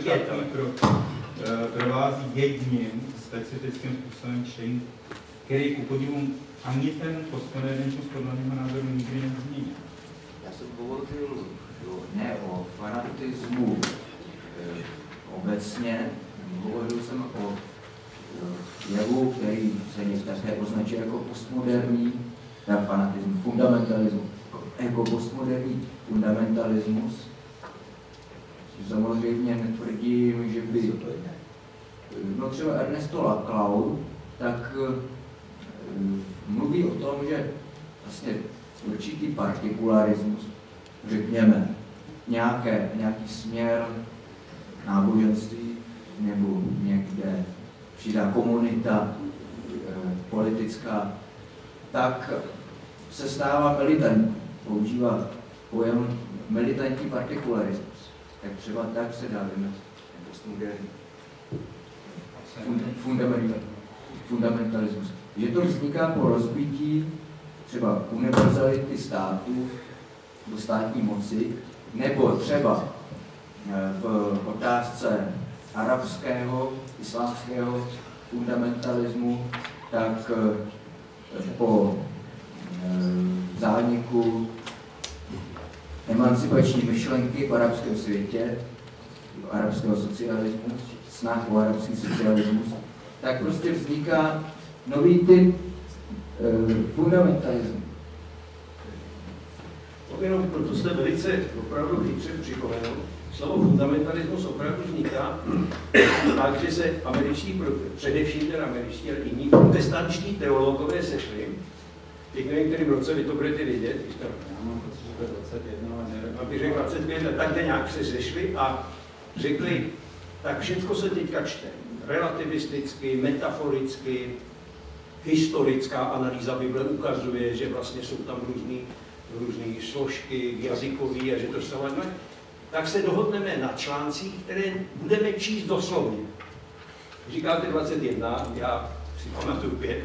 provází jedním specifickým způsobem čtení, který ku podivu ani ten postmodernismus podle mého názoru nikdy nezměnil. Já jsem hovořil ne o fanatismu obecně, hovořil jsem o jevu, který se také označuje jako postmoderní fanatismus, fundamentalismus, jako postmoderní fundamentalismus. Samozřejmě netvrdím, že by no třeba Ernesto Laclau tak mluví o tom, že vlastně určitý partikularismus, řekněme, nějaký směr náboženství nebo někde přidá komunita politická, tak se stává militantní, používá pojem militantní partikularismus. Tak třeba tak se dá vymyslet fundamentalismus. Že to vzniká po rozbití třeba univerzality států do státní moci, nebo třeba v otázce arabského, islámského fundamentalismu, tak po zániku emancipační myšlenky v arabském světě, arabského socialismu, snah o arabský socialismus, tak prostě vzniká nový typ fundamentalismu. Jenom proto jste velice opravdu chytře připomenul. Slovo fundamentalismus opravdu vzniká tak, že se američtí, především ten američtí, ale jiní protestančtí teologové sešli. Teď nevím, kterým roce vy to budete vědět. Já mám pocit, že to je 21, ale nevím. Abych řekl 25 let, tak nějak se sešli a řekli, tak všechno se teďka čte. Relativisticky, metaforicky, historická analýza Bible ukazuje, že vlastně jsou tam různé složky jazykové a že to stavíme, tak se dohodneme na článcích, které budeme číst doslovně. Říkáte 21, já si pamatuju 5.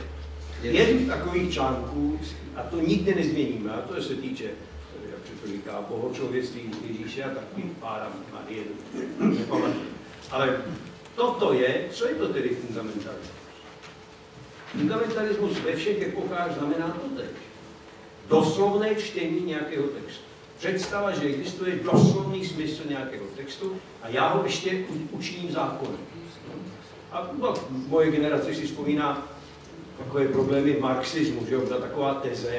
5 takových článků a to nikdy nezměníme. A to se týče, jak se to říká, bohočlověství Ježíše a takových pár Marie, nepamatuju. Ale toto je, co je to tedy fundamentalismus? Fundamentalismus ve všech epochách znamená totéž. Doslovné čtení nějakého textu. Představa, že existuje doslovný smysl nějakého textu a já ho ještě učiním zákonem. A no, moje generace si vzpomíná takové problémy marxismu, že byla taková teze,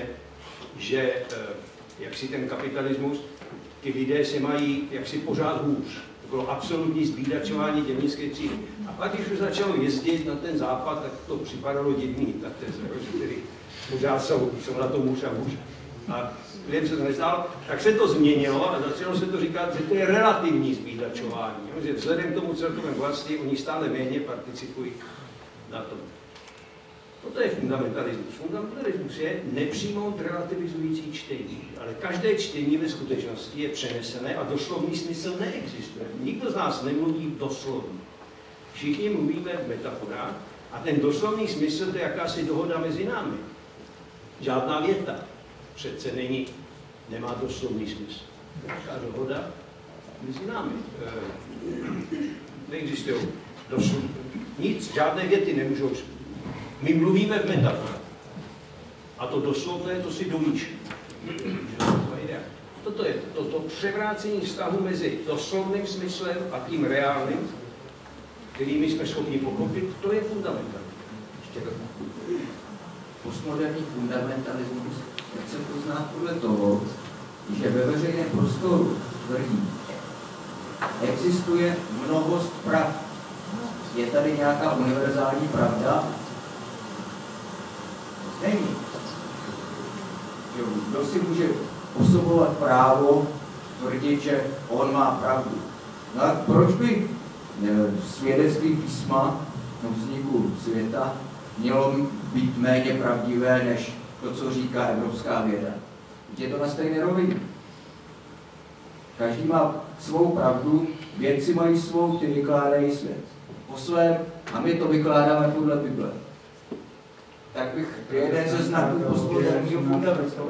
že jaksi ten kapitalismus, ty lidé se mají jaksi pořád hůř. To bylo absolutní zbídačování dělnické třídy. A pak, když už začalo jezdit na ten západ, tak to připadalo divný, ta teze, že tedy pořád jsou na tom hůř a hůř. A lidem se to nezdálo, tak se to změnilo a začalo se to říkat, že to je relativní zbídačování. Že vzhledem k tomu celkovém bohatství oni stále méně participují na tom. Toto je fundamentalismus. Fundamentalismus je nepřijmout relativizující čtení, ale každé čtení ve skutečnosti je přenesené a doslovný smysl neexistuje. Nikdo z nás nemluví doslovně. Všichni mluvíme v metaforách a ten doslovný smysl to je jakási dohoda mezi námi. Žádná věta přece nemá doslovný smysl. Jaká dohoda mezi námi. Neexistují doslovný. Nic, žádné věty nemůžou. My mluvíme v metaforách. A to doslovné, to si dojíš. Toto je toto převrácení vztahu mezi doslovným smyslem a tím reálným, kterými jsme schopni pochopit, to je fundamentalismus. Postmoderní fundamentalismus, jak se pozná podle toho, že ve veřejném prostoru tvrdí, existuje mnohost pravd. Je tady nějaká univerzální pravda? Není. Kdo si může osobovat právo tvrdit, že on má pravdu? No a proč by svědectví písma o vzniku světa mělo být méně pravdivé, než to, co říká evropská věda? Je to na stejné rovině. Každý má svou pravdu, vědci mají svou, ty vykládají svět po svém a my to vykládáme podle Bible. Tak bych jeden ze znaků postmoderního fundamentalismu.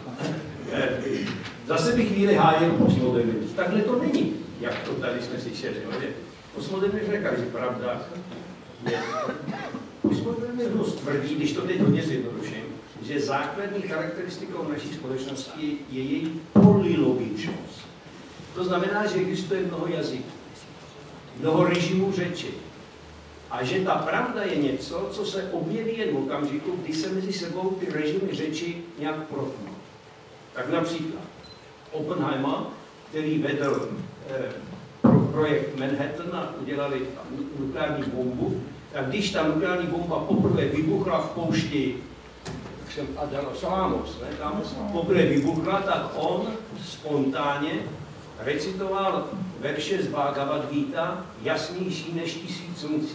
Zase bych chvíli hájil postmodernismus. Takhle to není, jak to tady jsme slyšeli. Postmodernismus říká, že pravda je. Postmodernismus tvrdí, když to teď hodně zjednoduším, že základní charakteristikou naší společnosti je její polylogičnost. To znamená, že existuje mnoho jazyků, mnoho režimů řeči. A že ta pravda je něco, co se objeví jen v okamžiku, kdy se mezi sebou ty režimy řeči nějak protnou. Tak například Oppenheimer, který vedl projekt Manhattan a udělali nukleární bombu, tak když ta nukleární bomba poprvé vybuchla v poušti, jak jsem Salamos, tam poprvé vybuchla, tak on spontánně recitoval verše z Bhagavad Gita jasnější než 1000 sluncí.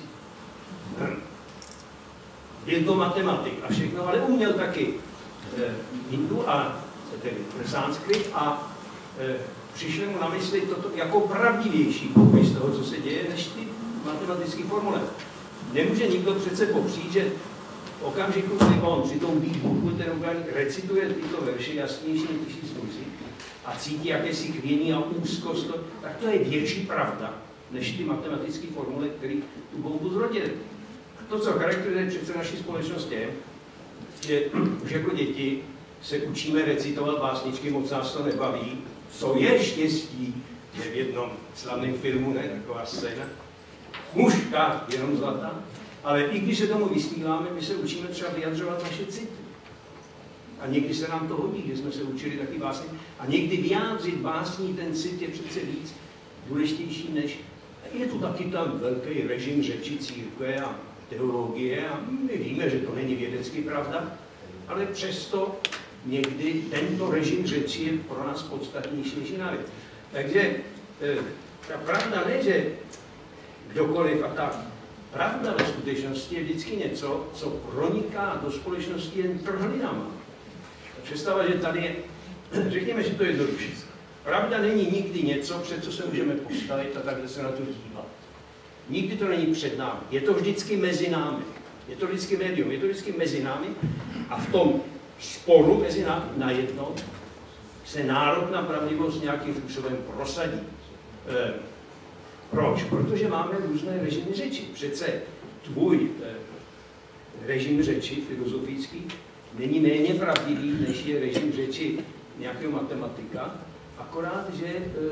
Byl to matematik a všechno, ale uměl taky hindu a tedy sanskrit a přišli mu na mysli toto jako pravdivější popis toho, co se děje, než ty matematické formule. Nemůže nikdo přece popřít, že v okamžiku, kdy on při tom výbuchu ten recituje tyto verše jasnější než 1000 sluncí a cítí jakési chvění a úzkost, tak to je větší pravda, než ty matematické formule, které tu bombu zrodily. To, co charakterizuje přece naší společnost je, že už jako děti se učíme recitovat básničky, moc nás to nebaví, co je štěstí, je v jednom slavném filmu, ne, taková scéna. Mužka, jenom zlatá, ale i když se tomu vysmíváme, my se učíme třeba vyjadřovat naše city. A někdy se nám to hodí, že jsme se učili taky básně. A někdy vyjádřit básní ten cit je přece víc důležitější než... Je tu taky tam velký režim řeči církve a teologie a my víme, že to není vědecky pravda, ale přesto někdy tento režim řeči je pro nás podstatnější než jiná věc. Takže ta pravda ne, že kdokoliv a tak. Pravda ve skutečnosti je vždycky něco, co proniká do společnosti jen trhlinama. Představa, že tady je, řekněme, že to je jednodušší. Pravda není nikdy něco, před co se můžeme postavit a takhle se na to dívat. Nikdy to není před námi. Je to vždycky mezi námi. Je to vždycky médium, je to vždycky mezi námi a v tom sporu mezi námi najednou se nárok na pravdivost nějakým způsobem prosadí. Proč? Protože máme různé režimy řeči. Přece tvůj režim řeči filozofický není méně pravdivý, než je režim řeči nějakého matematika, akorát, že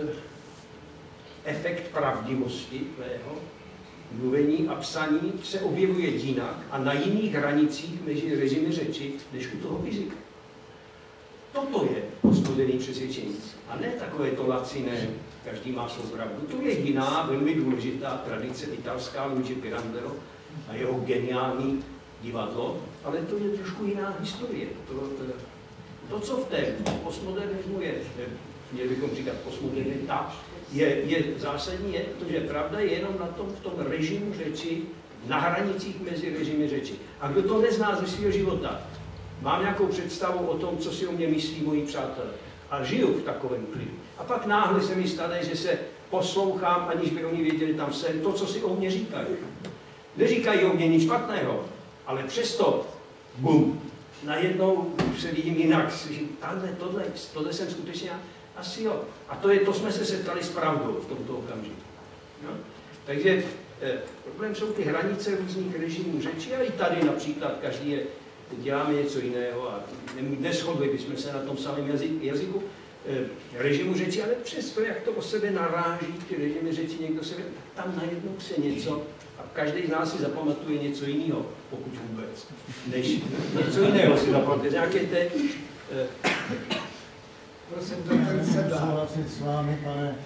efekt pravdivosti tvého mluvení a psaní se objevuje jinak a na jiných hranicích mezi režimy řeči, než u toho fyzika. Toto je postmoderní přesvědčení. A ne takové to laciné, každý má svou pravdu. To je jiná, velmi důležitá tradice italská Luigi Pirandello a jeho geniální divadlo, ale to je trošku jiná historie. To co v té postmodernismu je, měli bychom říkat postmodernita, je zásadní, je to, že pravda je jenom v tom režimu řeči, na hranicích mezi režimy řeči. A kdo to nezná ze svého života, mám nějakou představu o tom, co si o mě myslí moji přátelé. A žiju v takovém klidu. A pak náhle se mi stane, že se poslouchám, aniž by oni věděli, tam jsem, to, co si o mě říkají. Neříkají o mě nic špatného, ale přesto, bum, najednou se vidím jinak, tohle jsem skutečně asi jo. A to jsme se setkali s pravdou v tomto okamžiku. No? Takže problém jsou ty hranice různých režimů řeči a i tady například každý děláme něco jiného a neshodli bychom se na tom samém jazyku režimu řeči, ale přesto, jak to o sebe naráží, ty režimy řeči, někdo se tam najednou se něco a každý z nás si zapamatuje něco jiného, pokud vůbec, než něco jiného si zapamatuje. Nějaké té... Prosím, doplň se dál. Souhlasit s vámi, pane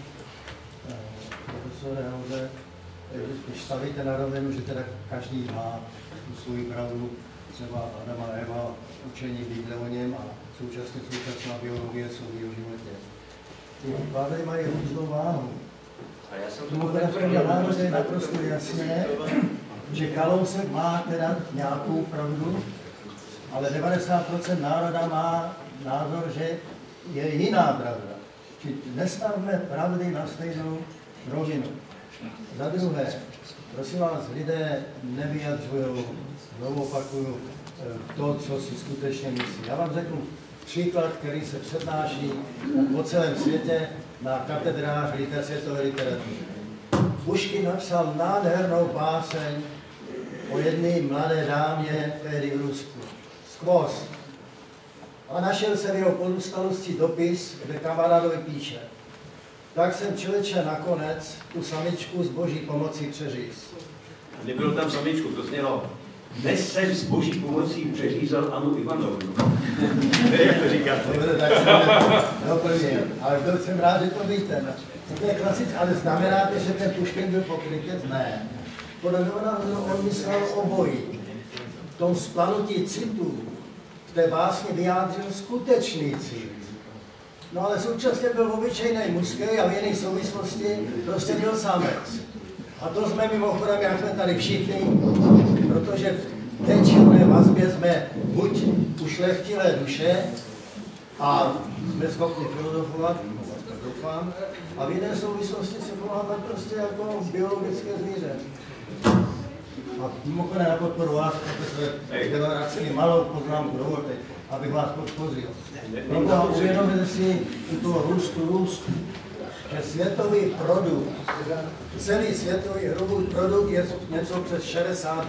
profesore Hauze, když stavíte na rovinu, že teda každý má tu svou pravdu, třeba Adama a Eva, učení Bible o něm a současná biologie jsou v jeho životě. Ty pravdy mají různou váhu. Tomu referendu je naprosto jasné, že Kalousek má teda nějakou pravdu, ale 90% národa má názor, že je jiná pravda. Či nestavme pravdy na stejnou rovinu. Za druhé, prosím vás, lidé nevyjadřují, znovu opakuju, to, co si skutečně myslí. Já vám řeknu příklad, který se přednáší po celém světě na katedrách světové literatury. Puškin napsal nádhernou báseň o jedné mladé dámě tehdy v Rusku. Skvost. A našel jsem jeho pozůstalosti dopis, kde kamarádovi píše: tak jsem člověče nakonec tu samičku s boží pomocí přeříz. Nebylo tam samičku, to znělo: dnes jsem s boží pomocí přeřízal Anu Ivanovnu. Jak to říkáte? Dobře, tak jsem doplnil. Ale byl jsem rád, že to víte. To je klasické, ale znamená to, že ten Puškin byl pokrytec? Ne. Podle mě on myslel obojí. V tom splanutí citů v té básně vyjádřil skutečný cit. No ale současně byl obyčejný mužský a v jiné souvislosti prostě byl samec. A to jsme mimochodem, jak jsme tady všichni, protože v té čilné vazbě jsme buď ušlechtilé duše a jsme schopni filozofovat, doufám, a v jiné souvislosti se chováme prostě jako biologické zvíře. A mimochodem na podporu vás, profesor Deloracký, malou poznámku dovolte, abych vás podpořil. Proto uvědomíte si u toho růstu, že světový produkt, celý světový hrubý produkt je něco přes 60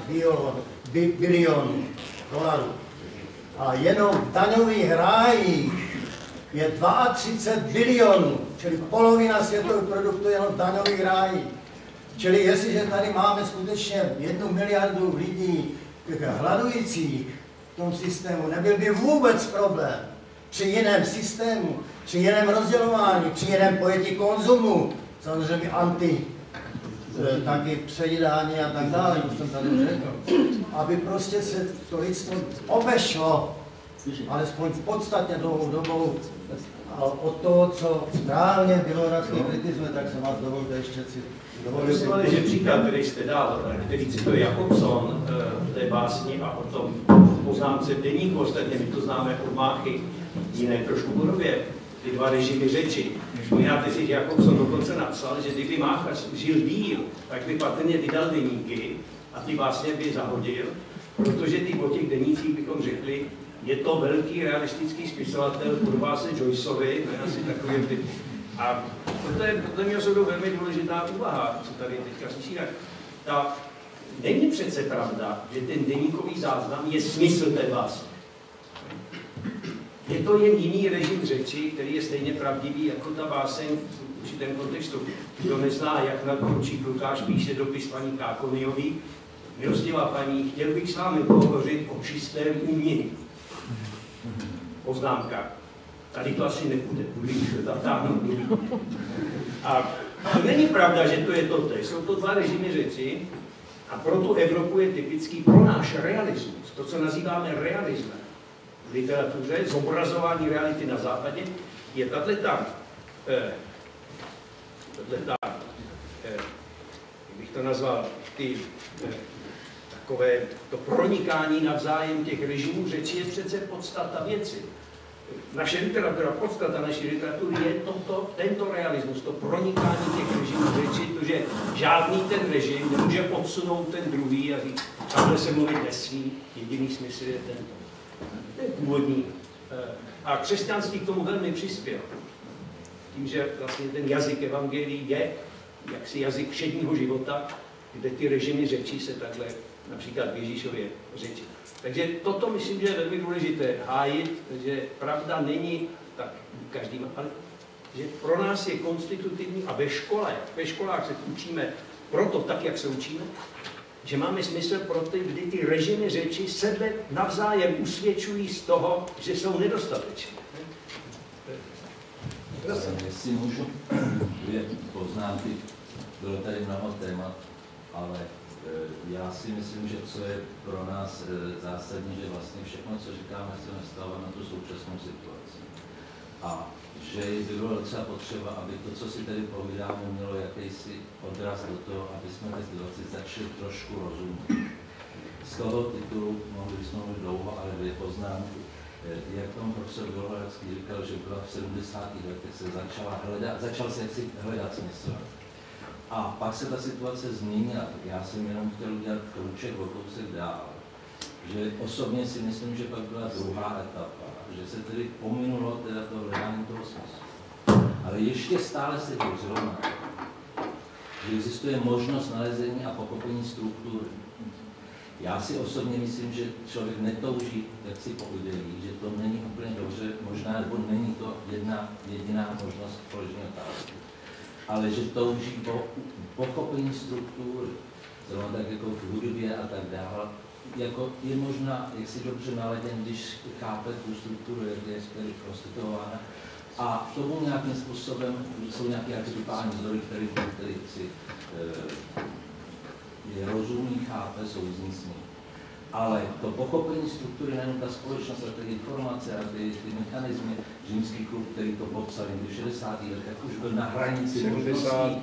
bilionů dolarů. A jenom v daňových rájích je 32 bilionů, čili polovina světového produktu jenom v daňových rájích. Čili jestliže tady máme skutečně 1 miliardu lidí hladujících v tom systému, nebyl by vůbec problém při jiném systému, při jiném rozdělování, při jiném pojetí konzumu, samozřejmě taky přejídání a tak dále, to jsem tady řekl, aby prostě se to lidstvo obešlo, alespoň v podstatně dlouhou dobou, a od toho, co správně bělohradský kritizuje, tak se vás dovolte ještě si Myslím, že příklad, který jste dal, který cituje Jakobson v té básni a o tom poznámce v deníku, ostatně my to známe od Máchy, jiné trošku budově, ty dva režimy řeči. Vzpomínáte si, že Jakobson dokonce napsal, že kdyby Mácha žil díl, tak by patrně vydal deníky a ty básně by zahodil, protože ty o těch denících bychom řekli, je to velký realistický spisovatel, podobá se Joyceovi, to je asi takovým typ. A to je podle mě osobou velmi důležitá úvaha, co tady teďka slyšíme. Ta není přece pravda, že ten deníkový záznam je smysl té básně. Je to jen jiný režim řeči, který je stejně pravdivý jako ta báseň v určitém kontextu. Kdo nezná, jak nadporučík Lukáš píše dopis paní Kákoniovi, milostivá paní, chtěl bych s vámi pohovořit o čistém umění. Poznámka. Tady to asi nepůjde, budeš zatáhnout do. A není pravda, že to je totéž. Jsou to dva režimy řeči a pro tu Evropu je typický pro náš realismus, to, co nazýváme realismem v literatuře, zobrazování reality na západě, je jak bych to nazval, takové to pronikání navzájem těch režimů řeči je přece podstata věci. Naše literatura, podstata naší literatury je tento realismus, to pronikání těch režimů řeči, to, že žádný ten režim nemůže odsunout ten druhý a říct, takhle se mluvit nesmí, jediný smysl je tento. To je původní. A křesťanství k tomu velmi přispěl. Tím, že vlastně ten jazyk evangelií je jaksi jazyk všedního života, kde ty režimy řeči se takhle například v Ježíšově řeči. Takže toto myslím, že je velmi důležité hájit, že pravda není tak každým, ale že pro nás je konstitutivní a ve školách se učíme proto tak, jak se učíme, že máme smysl pro ty, kdy ty režimy řeči sebe navzájem usvědčují z toho, že jsou nedostatečné. Jestli můžu, dvě poznámky, bylo tady mnoho témat, ale já si myslím, že co je pro nás zásadní, že vlastně všechno, co říkáme, se nestává na tu současnou situaci. A že by bylo docela potřeba, aby to, co si tady povídáme, mělo jakýsi odraz do toho, aby jsme ve situaci začali trošku rozumět. Z toho titulu mohli jsme mluvit dlouho, ale dvě poznámky. Jak tomu profesor Bělohradský říkal, že byla v 70. letech se začal se jaksi hledat smysl. A pak se ta situace změnila. Já jsem jenom chtěl udělat krouček o kousek dál. Že osobně si myslím, že pak byla druhá etapa. Že se tedy pominulo teda to hledání toho smyslu. Ale ještě stále se věřilo na to, že existuje možnost nalezení a pochopení struktury. Já si osobně myslím, že člověk netouží jaksi po ideích, že to není úplně dobře možná, nebo není to jediná možnost položení otázky. Ale že touží po pochopení struktury, zrovna tak jako v hudbě a tak dále, jako je možná, jak si dobře naladěn, když chápe tu strukturu, jak je tady konstituována. A tomu nějakým způsobem jsou nějaké archetypální vzory, které si je rozumí, chápe, souzní s ním. Ale to pochopení struktury, nejen ta společnost a ty informace a ty mechanismy, Římský klub, který to popsal v 60. letech, už byl na hranici možností.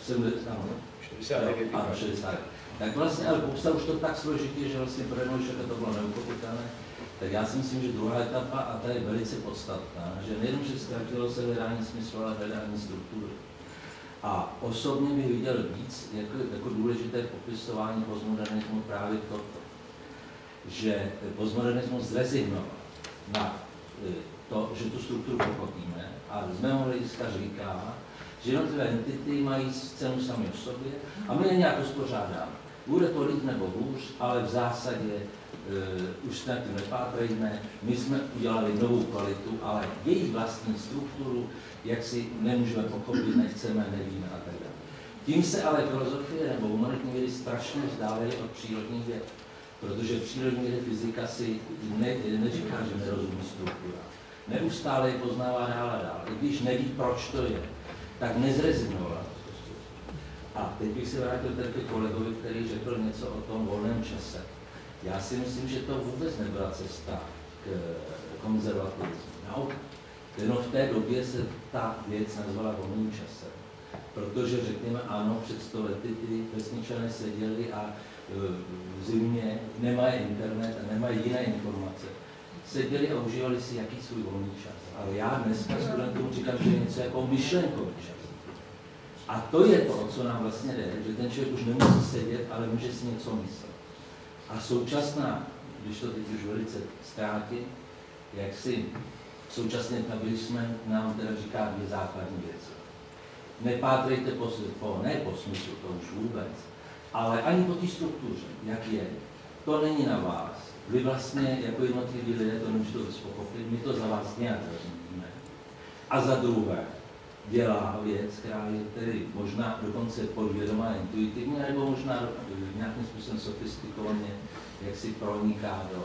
60. Tak vlastně, ale popsal už to tak složitě, že vlastně pro jednoho člověka to bylo neuchopitelné. Tak já si myslím, že druhá etapa, a ta je velice podstatná, že nejenom, že ztratilo se hledání smyslu, ale hledání struktury. A osobně bych viděl víc jako důležité popisování postmodernismu právě toto, že postmodernismus zrezignoval na to, že tu strukturu pochopíme a z mého hlediska říká, že jednotlivé entity mají cenu sami o sobě a my je nějak uspořádáme. Bude to líp nebo hůř, ale v zásadě už snad nepátrejme, my jsme udělali novou kvalitu, ale její vlastní strukturu, jak si nemůžeme pochopit, nechceme, nevíme a tak dále. Tím se ale filozofie nebo humanitní vědy strašně vzdálily od přírodních věd, protože v přírodní vědě fyzika si neříká, že nerozumí struktura. Neustále je poznává dál a dál. I když neví, proč to je, tak nezrezignovala. A teď bych se vrátil ke kolegovi, který řekl něco o tom volném čase. Já si myslím, že to vůbec nebyla cesta k konzervativismu. Naopak, jenom v té době se ta věc nazvala volným časem. Protože řekněme, ano, před 100 lety ty vesničané seděli a v zimě nemají internet a nemají jiné informace. Seděli a užívali si jaký svůj volný čas. Ale já dneska studentům říkám, že je něco jako myšlenkový čas. A to je to, o co nám vlastně jde, že ten člověk už nemusí sedět, ale může si něco myslet. A současná, když to teď už velice zkrátím, jak si současný establishment nám teda říká dvě základní věci. Nepátrejte ne po smyslu, to už vůbec, ale ani po té struktuře, jak je. To není na vás. Vy vlastně jako jednotliví lidé to nemůžete vůbec pochopit, my to za vás nějak rozumíme. A za druhé, dělá věc, která je tedy možná dokonce podvědomá, intuitivní, nebo možná nějakým způsobem sofistikovaně, jak si proniká do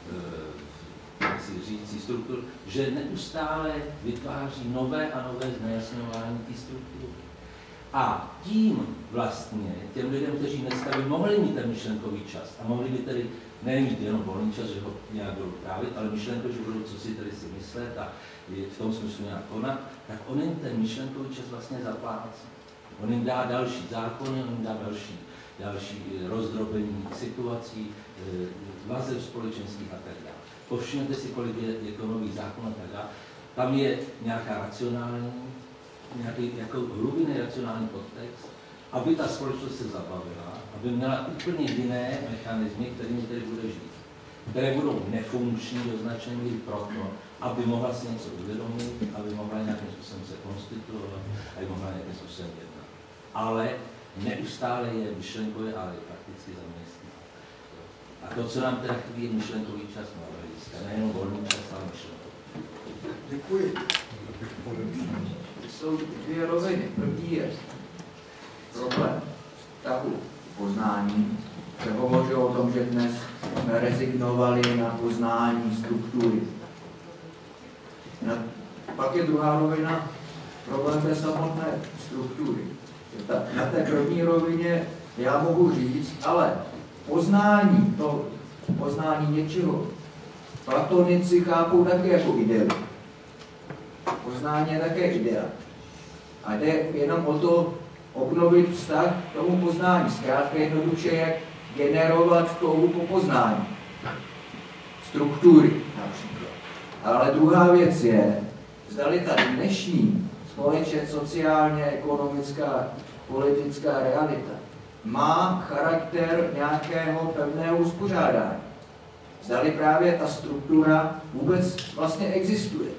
jak si řící struktur, že neustále vytváří nové a nové znejasňování té struktury. A tím vlastně těm lidem, kteří dneska by mohli mít ten myšlenkový čas a mohli by tedy nemít jenom volný čas, že ho nějak budou trávit, ale myšlenkový, že budou co si tedy si myslet a v tom smyslu nějak konat, tak on jim ten myšlenkový čas vlastně zaplácí. On jim dá další zákony, on jim dá další rozdrobení situací, vazeb společenských a tak dále. Povšimněte si, kolik je to nových zákonů a tak dále. Tam je nějaká racionální, nějaký jako hlubinný racionální podtext, aby ta společnost se zabavila, aby měla úplně jiné mechanismy, kterými tedy bude žít, které budou nefunkční do značné míry proto, aby mohla si něco uvědomit, aby mohla nějakým způsobem se konstituovat, aby mohla nějakým způsobem jednat. Ale neustále je myšlenkově, ale je prakticky zaměstná. A to, co nám teda chybí, je myšlenkový čas, nejenom volný čas, ale myšlenkový. Děkuji. Jsou dvě roviny. První je problém vztahu poznání. Se hovoří o tom, že dnes jsme rezignovali na poznání struktury. Pak je druhá rovina, problém té samotné struktury. Na té první rovině já mohu říct, ale poznání něčeho platonici chápou také jako ideu. Poznání je také idea. A jde jenom o to obnovit vztah k tomu poznání. Zkrátka jednoduše, jak generovat touhu po poznání. Struktury například. Ale druhá věc je, zdali ta dnešní sociálně, ekonomická, politická realita má charakter nějakého pevného uspořádání. Zdali právě ta struktura vůbec vlastně existuje.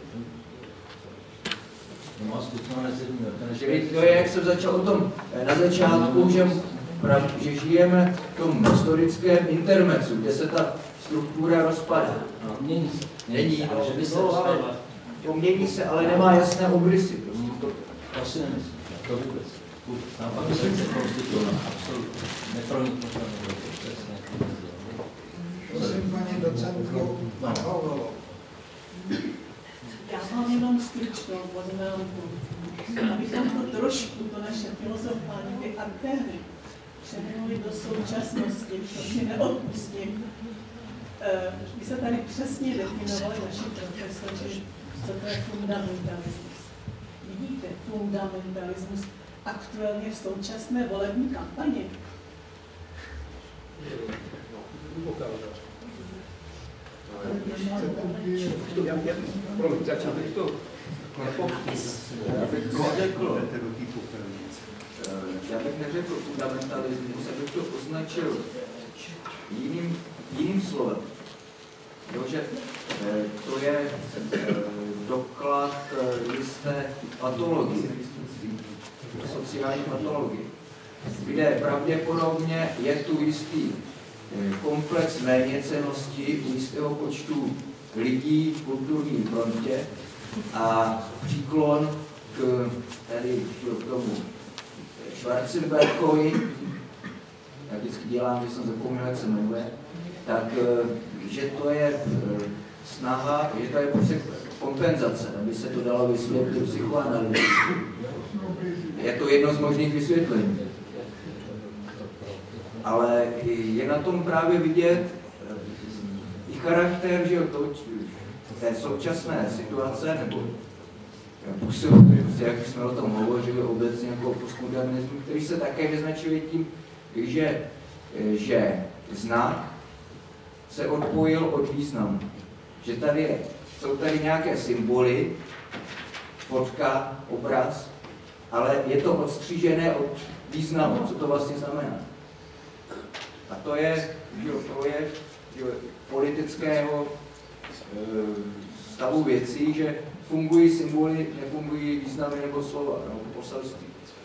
To je, jak jsem začal o tom na začátku, že žijeme v tom historickém intermecu, kde se ta struktura rozpadá. Mění se. Mění se, ale nemá jasné obrysy. To si nemyslím, to vůbec. Naopak to se konstituovat, absolutně. Neproniknutelné, přesně. Prosím, paní docentku Marhovou. Já mám jenom stručnou poznámku. Abychom to trošku, to naše filozofální ty artéry, přeměnili do současnosti, to si neodpustím. Vy se tady přesně definovali naši profesoři, co to je fundamentalismus. Vidíte fundamentalismus aktuálně v současné volební kampani? Já bych neřekl fundamentalismus, já bych to označil jiným slovem. že to je doklad jisté patologie, sociální patologie, kde pravděpodobně je tu jistý komplex méněcennosti u jistého počtu lidí v kulturní frontě a příklon k tomu Schwarzenbergovi, já vždycky dělám, že jsem zapomněl, jak se jmenuje, tak že to je snaha, že to je prostě kompenzace, aby se to dalo vysvětlit psychoanalyticky. Je to jedno z možných vysvětlení. Ale je na tom právě vidět i charakter, že té současné situace, nebo jak jsme o tom hovořili obecně jako postmodernismu, který se také vyznačuje tím, že znak se odpojil od významu. Že jsou tady nějaké symboly, fotka, obraz, ale je to odstřížené od významu, co to vlastně znamená. A to je projev politického stavu věcí, že fungují symboly, nefungují významy nebo slova, nebo poselství.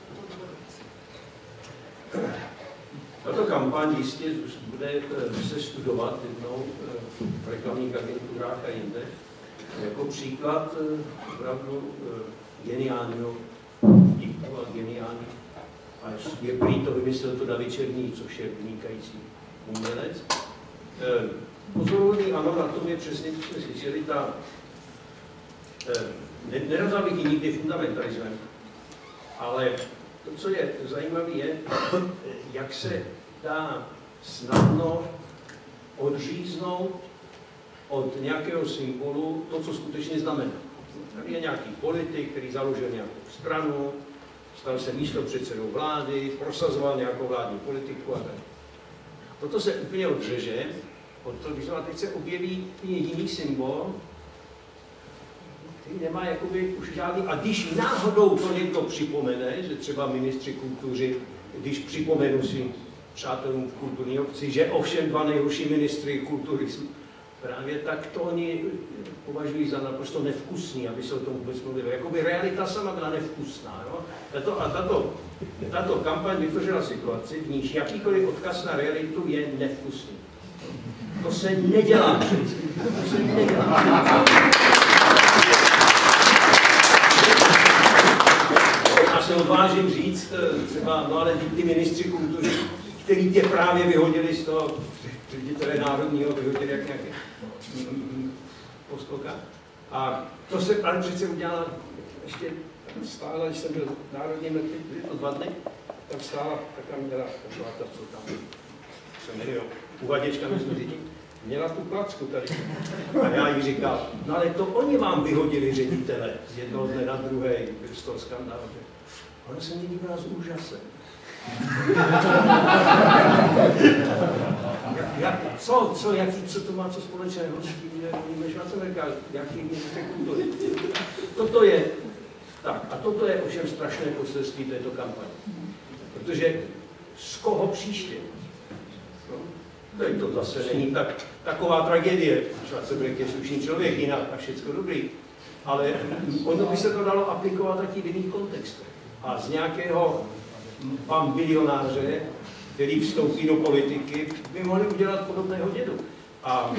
Tato kampaň jistě bude se studovat jednou v reklamních agenturách a jinde jako příklad opravdu geniálního vtipu a geniální. A je prý to vymyslel to David Černý, což je vynikající umělec. Pozoruhodný ano, na tom je přesně, co jsme slyšeli, nenazval bych ji nikdy fundamentalismem, ale to, co je zajímavé, je, jak se dá snadno odříznout od nějakého symbolu to, co skutečně znamená. Tady je nějaký politik, který založil nějakou stranu, stal se místopředsedou vlády, prosazoval nějakou vládní politiku a tak. Toto se úplně odřeže od toho, a teď se objeví jediný symbol, který nemá jakoby už žádný, a když náhodou to někdo připomene, že třeba ministři kultury, když připomenu si přátelům v kulturní obci, že ovšem dva nejhorší ministry kultury právě tak to oni považují za naprosto nevkusný, aby se o tom vůbec mluvilo. Jakoby realita sama byla nevkusná. Jo? Tato kampaň vytvořila situaci, v níž jakýkoliv odkaz na realitu je nevkusný. To se nedělá přeci. To se nedělá. Já se odvážím říct třeba, no ale ty ministři kultury, který tě právě vyhodili z toho ředitele národního, vyhodili jak nějaké poskoka. A to se ale přece udělala ještě stála, když jsem byl národně mrtvý, byly to 2 dny, tam stála, taká měla taková ta, co tam se jmenuje, uvaděčka, myslím říct, měla tu placku tady. A já jí říkal, no ale to oni vám vyhodili ředitele z jednoho dne na druhý, byl z toho skandál. Ona se mě dívala s úžasem. Co to má co společného s tím, že Schwarzenberga, jaký ministr kultury. Toto je tak, a toto je ovšem strašné poselství této kampaně. Protože z koho příště? No, tady to zase není taková tragédie. Schwarzenberg je slušný člověk, jinak a všecko dobrý. Ale ono by se to dalo aplikovat taky v jiných kontextech. A z nějakého bilionáře, který vstoupí do politiky, by mohli udělat podobného dědu. A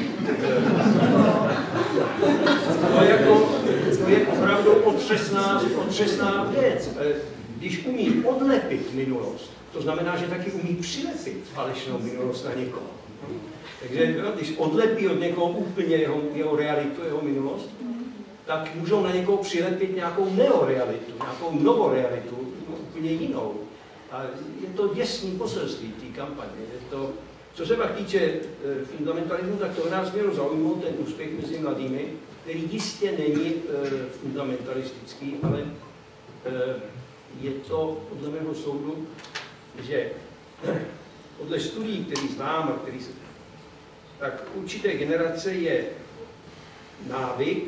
to je opravdu otřesná věc. Když umí odlepit minulost, to znamená, že taky umí přilepit falešnou minulost na někoho. Takže když odlepí od někoho úplně jeho realitu, jeho minulost, tak můžou na někoho přilepit nějakou neorealitu, nějakou novorealitu, úplně jinou. A je to děsný poselství té kampaně. Co se pak týče fundamentalismu, tak to nás mělo zaujmout ten úspěch mezi mladými, který jistě není fundamentalistický, ale je to podle mého soudu, že podle studií, který znám a který se... tak určité generace je návyk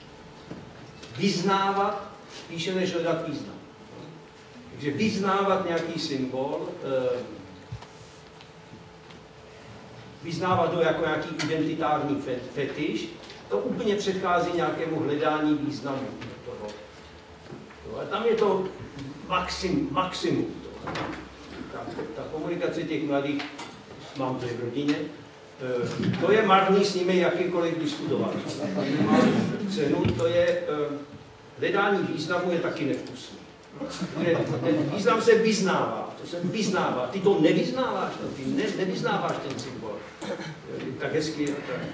vyznávat spíše než hledat význam. Takže vyznávat nějaký symbol, vyznávat ho jako nějaký identitární fetiš, to úplně předchází nějakému hledání významu toho. A tam je to maximum. Ta komunikace těch mladých mám to v rodině. To je marný s nimi jakýkoliv diskutovat. Nemá cenu, to je, hledání významu je taky nevkusný. Ten význam se vyznává, to se vyznává. Ty to nevyznáváš, nevyznáváš ten symbol. Tak hezky.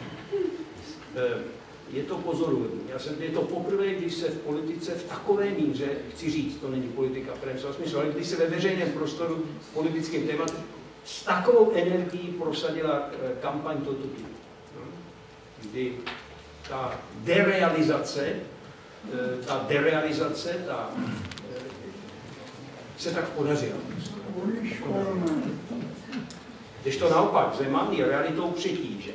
Je to pozoruhodné. Je to poprvé, když se v politice v takové míře, chci říct, to není politika v pravém smyslu, ale když se ve veřejném prostoru politickým tématem s takovou energií prosadila kampaň tohoto typu. Kdy ta derealizace se tak podařila. Když to naopak Zeman je realitou přetíže.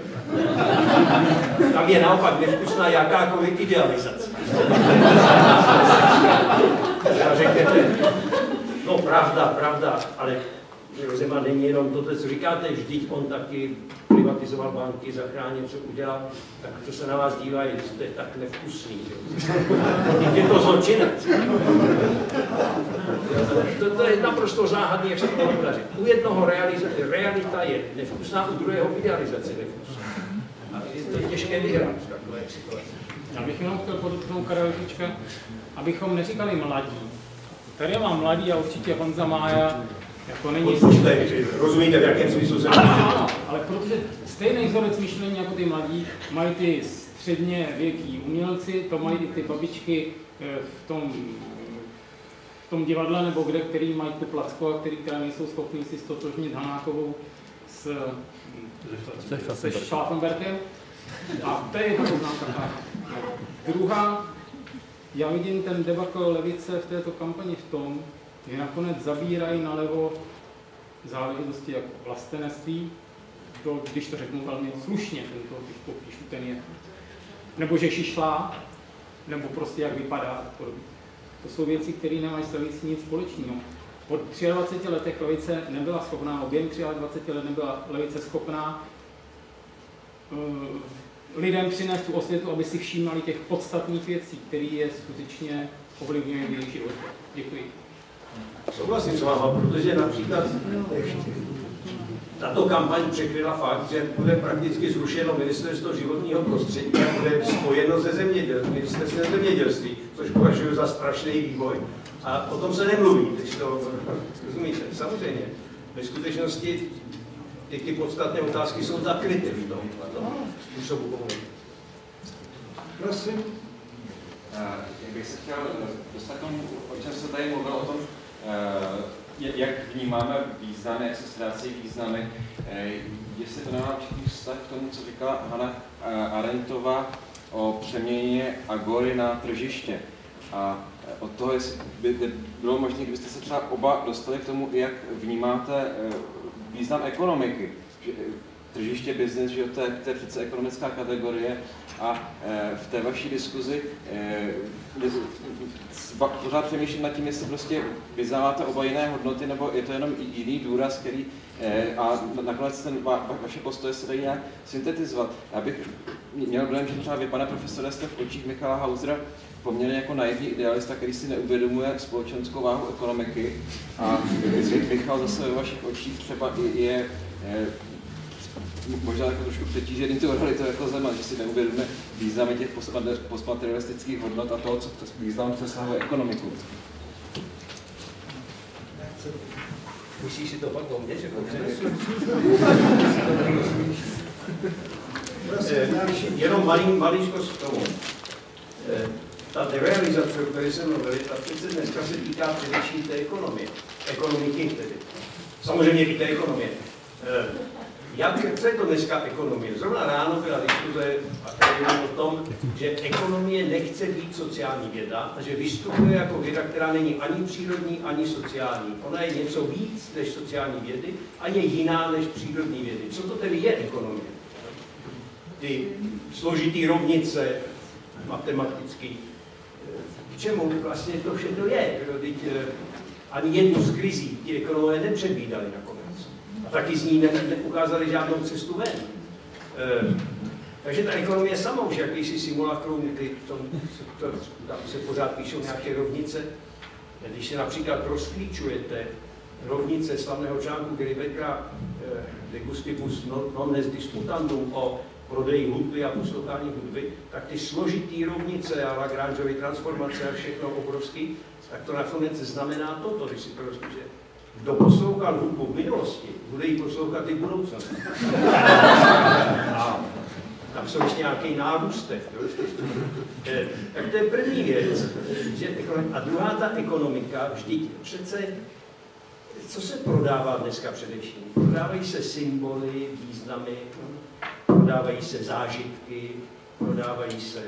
Tam je naopak nevkusná jakákoliv idealizace. Já řeknete, no pravda, ale Zeman není jenom to, co říkáte, vždyť on taky privatizoval banky, zachránil, co udělal, tak to se na vás dívají, že jste tak nevkusný. Je to zločinec. To je naprosto záhadný, jak se to podaří. U jednoho realita je nevkusná, u druhého idealizace nevkusná. A to je těžké vyhrát v takové situaci. Já bych jenom chtěl podotknout, Karel Chyčka, abychom neříkali mladí. Tady mám mladí a určitě Honza Mája jako není... Rozumíte, v jakém smyslu se... Ano, ale protože stejný vzorec myšlení jako ty mladí mají ty středně věký umělci, to mají i ty babičky v tom divadle nebo kde, který mají tu placku a které nejsou schopni si stotožnit Hanákovou se Schlaffenbergem. A to je jedna poznámka. Druhá, já vidím ten debakl levice v této kampani v tom, že nakonec zabírají nalevo záležitosti jako vlastenectví, když to řeknu velmi slušně, když popíšu ten je, nebo že šišlá, nebo prostě jak vypadá. To jsou věci, které nemají s levicí nic společného. Po 23 letech levice nebyla schopná, objem 23 let nebyla levice schopná lidem přinést tu osvětu, aby si všímali těch podstatných věcí, které je skutečně ovlivňují v jejich životě. Děkuji. Souhlasím s váma, protože například tato kampaň překryla fakt, že bude prakticky zrušeno ministerstvo životního prostředí a bude spojeno se ministerstvem zemědělství, což považuji za strašný vývoj. A o tom se nemluví, když to rozumíte. Samozřejmě, ve skutečnosti ty podstatné otázky jsou zakryty v tom způsobu komunikace. Prosím. Já bych se chtěl dostat k tomu, o čem se tady mluvil, o tom, jak vnímáme významy, jak se ztrácejí významy, jestli to nemá určitý vztah k tomu, co říkala Hannah Arendtová o přeměně agory na tržiště. A od toho, jestli by bylo možné, kdybyste se třeba oba dostali k tomu, jak vnímáte význam ekonomiky. Tržiště, biznes, že to je přece ekonomická kategorie a v té vaší diskuzi pořád přemýšlím nad tím, jestli prostě vyznáváte oba jiné hodnoty, nebo je to jenom jiný důraz, který a nakonec vaše postoje se dají nějak syntetizovat. Já bych měl dojem, že třeba vy, pane profesore, jste v očích Michala Hausera poměrně jako naivní idealista, který si neuvědomuje společenskou váhu ekonomiky a Michal zase ve vašich očích třeba je možná jako trošku přetížený tu realitu jako Zeman, že si neuvědomuje významy těch postmaterialistických hodnot a toho, co význam přesahuje ekonomiku. Myslíš si to pak o mě, že jenom maličkost k tomu. Ta derealizace, o které jsem mluvil, ta přece dneska se týká především té ekonomiky tedy. Samozřejmě i té ekonomie. Co je to dneska ekonomie? Zrovna ráno byla diskuze o tom, že ekonomie nechce být sociální věda a že vystupuje jako věda, která není ani přírodní, ani sociální. Ona je něco víc než sociální vědy a je jiná než přírodní vědy. Co to tedy je ekonomie? Ty složitý rovnice, matematický. K čemu vlastně to všechno je? Ani jednu z krizí ti ekonomové nepředvídali nakonec. A taky z ní neukázali žádnou cestu ven. Takže ta ekonomie sama už jakýsi simulakrum, kdy tam se pořád píšou nějaké rovnice. Když si například rozklíčujete rovnice slavného článku Gribeka de gustibus non est disputandum o prodeji hudby a poslouchání hudby, tak ty složitý rovnice a Lagrangeovy transformace a všechno obrovský, tak to nakonec znamená toto, když si to rozumíš, kdo poslouchal hudbu v minulosti, bude ji poslouchat i v budoucnosti. A tam jsou ještě nějaký nárůstek. Tak to je první věc. A druhá ta ekonomika, vždyť přece, co se prodává dneska především? Prodávají se symboly, významy, prodávají se zážitky, prodávají se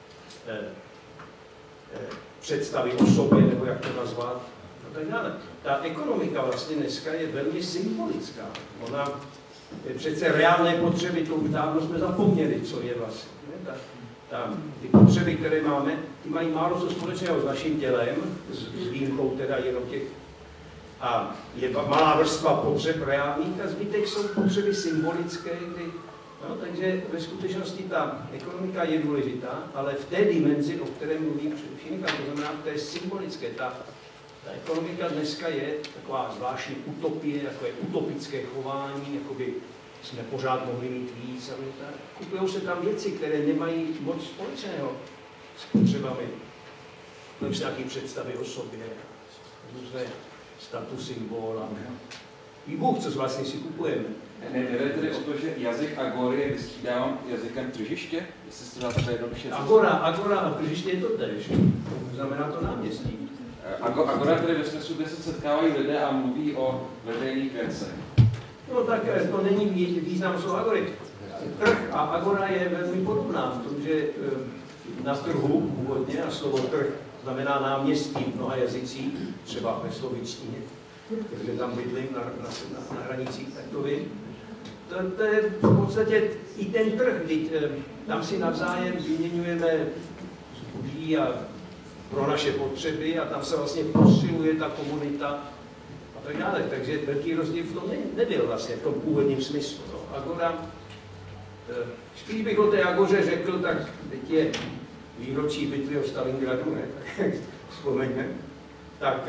představy o sobě, nebo jak to nazvat, a tak dále. Ta ekonomika vlastně dneska je velmi symbolická. Ona je přece reálné potřeby, to už dávno jsme zapomněli, co je vlastně. Ty potřeby, které máme, ty mají málo co společného s naším tělem, s výjimkou teda jenom těch. A je malá vrstva potřeb reálných a zbytek jsou potřeby symbolické, no, takže ve skutečnosti ta ekonomika je důležitá, ale v té dimenzi, o které mluvím především, to znamená v té symbolické. Ta ekonomika dneska je taková zvláštní utopie, takové utopické chování, jakoby jsme pořád mohli mít víc. Kupují se tam věci, které nemají moc společného s potřebami. Mám si nějaké představy o sobě, různé status symbol. Ví Bůh, co vlastně si kupujeme. Nejde tedy o to, že jazyk agory je vystřídáván jazykem tržiště? Jestli se to dá takhle jednoduše říct? Agora a tržiště je to též. To znamená to náměstí. Agora tedy ve smyslu, kde se setkávají lidé a mluví o veřejných věcech. No tak to není význam slova agory. Trh a agora je velmi podobná v tom, že na trhu původně, a slovo trh znamená náměstí v mnoha jazycích, třeba ve slovičtině, protože tam bydlím na hranicích, tak to vím. To je v podstatě i ten trh, tam si navzájem vyměňujeme zboží a pro naše potřeby a tam se vlastně posiluje ta komunita a tak dále. Takže velký rozdíl v tom nebyl vlastně v tom původním smyslu. No. Agora, spíš bych o té agoře řekl, tak teď je výročí bitvy o Stalingradu, ne? Tak vzpomeňme. Tak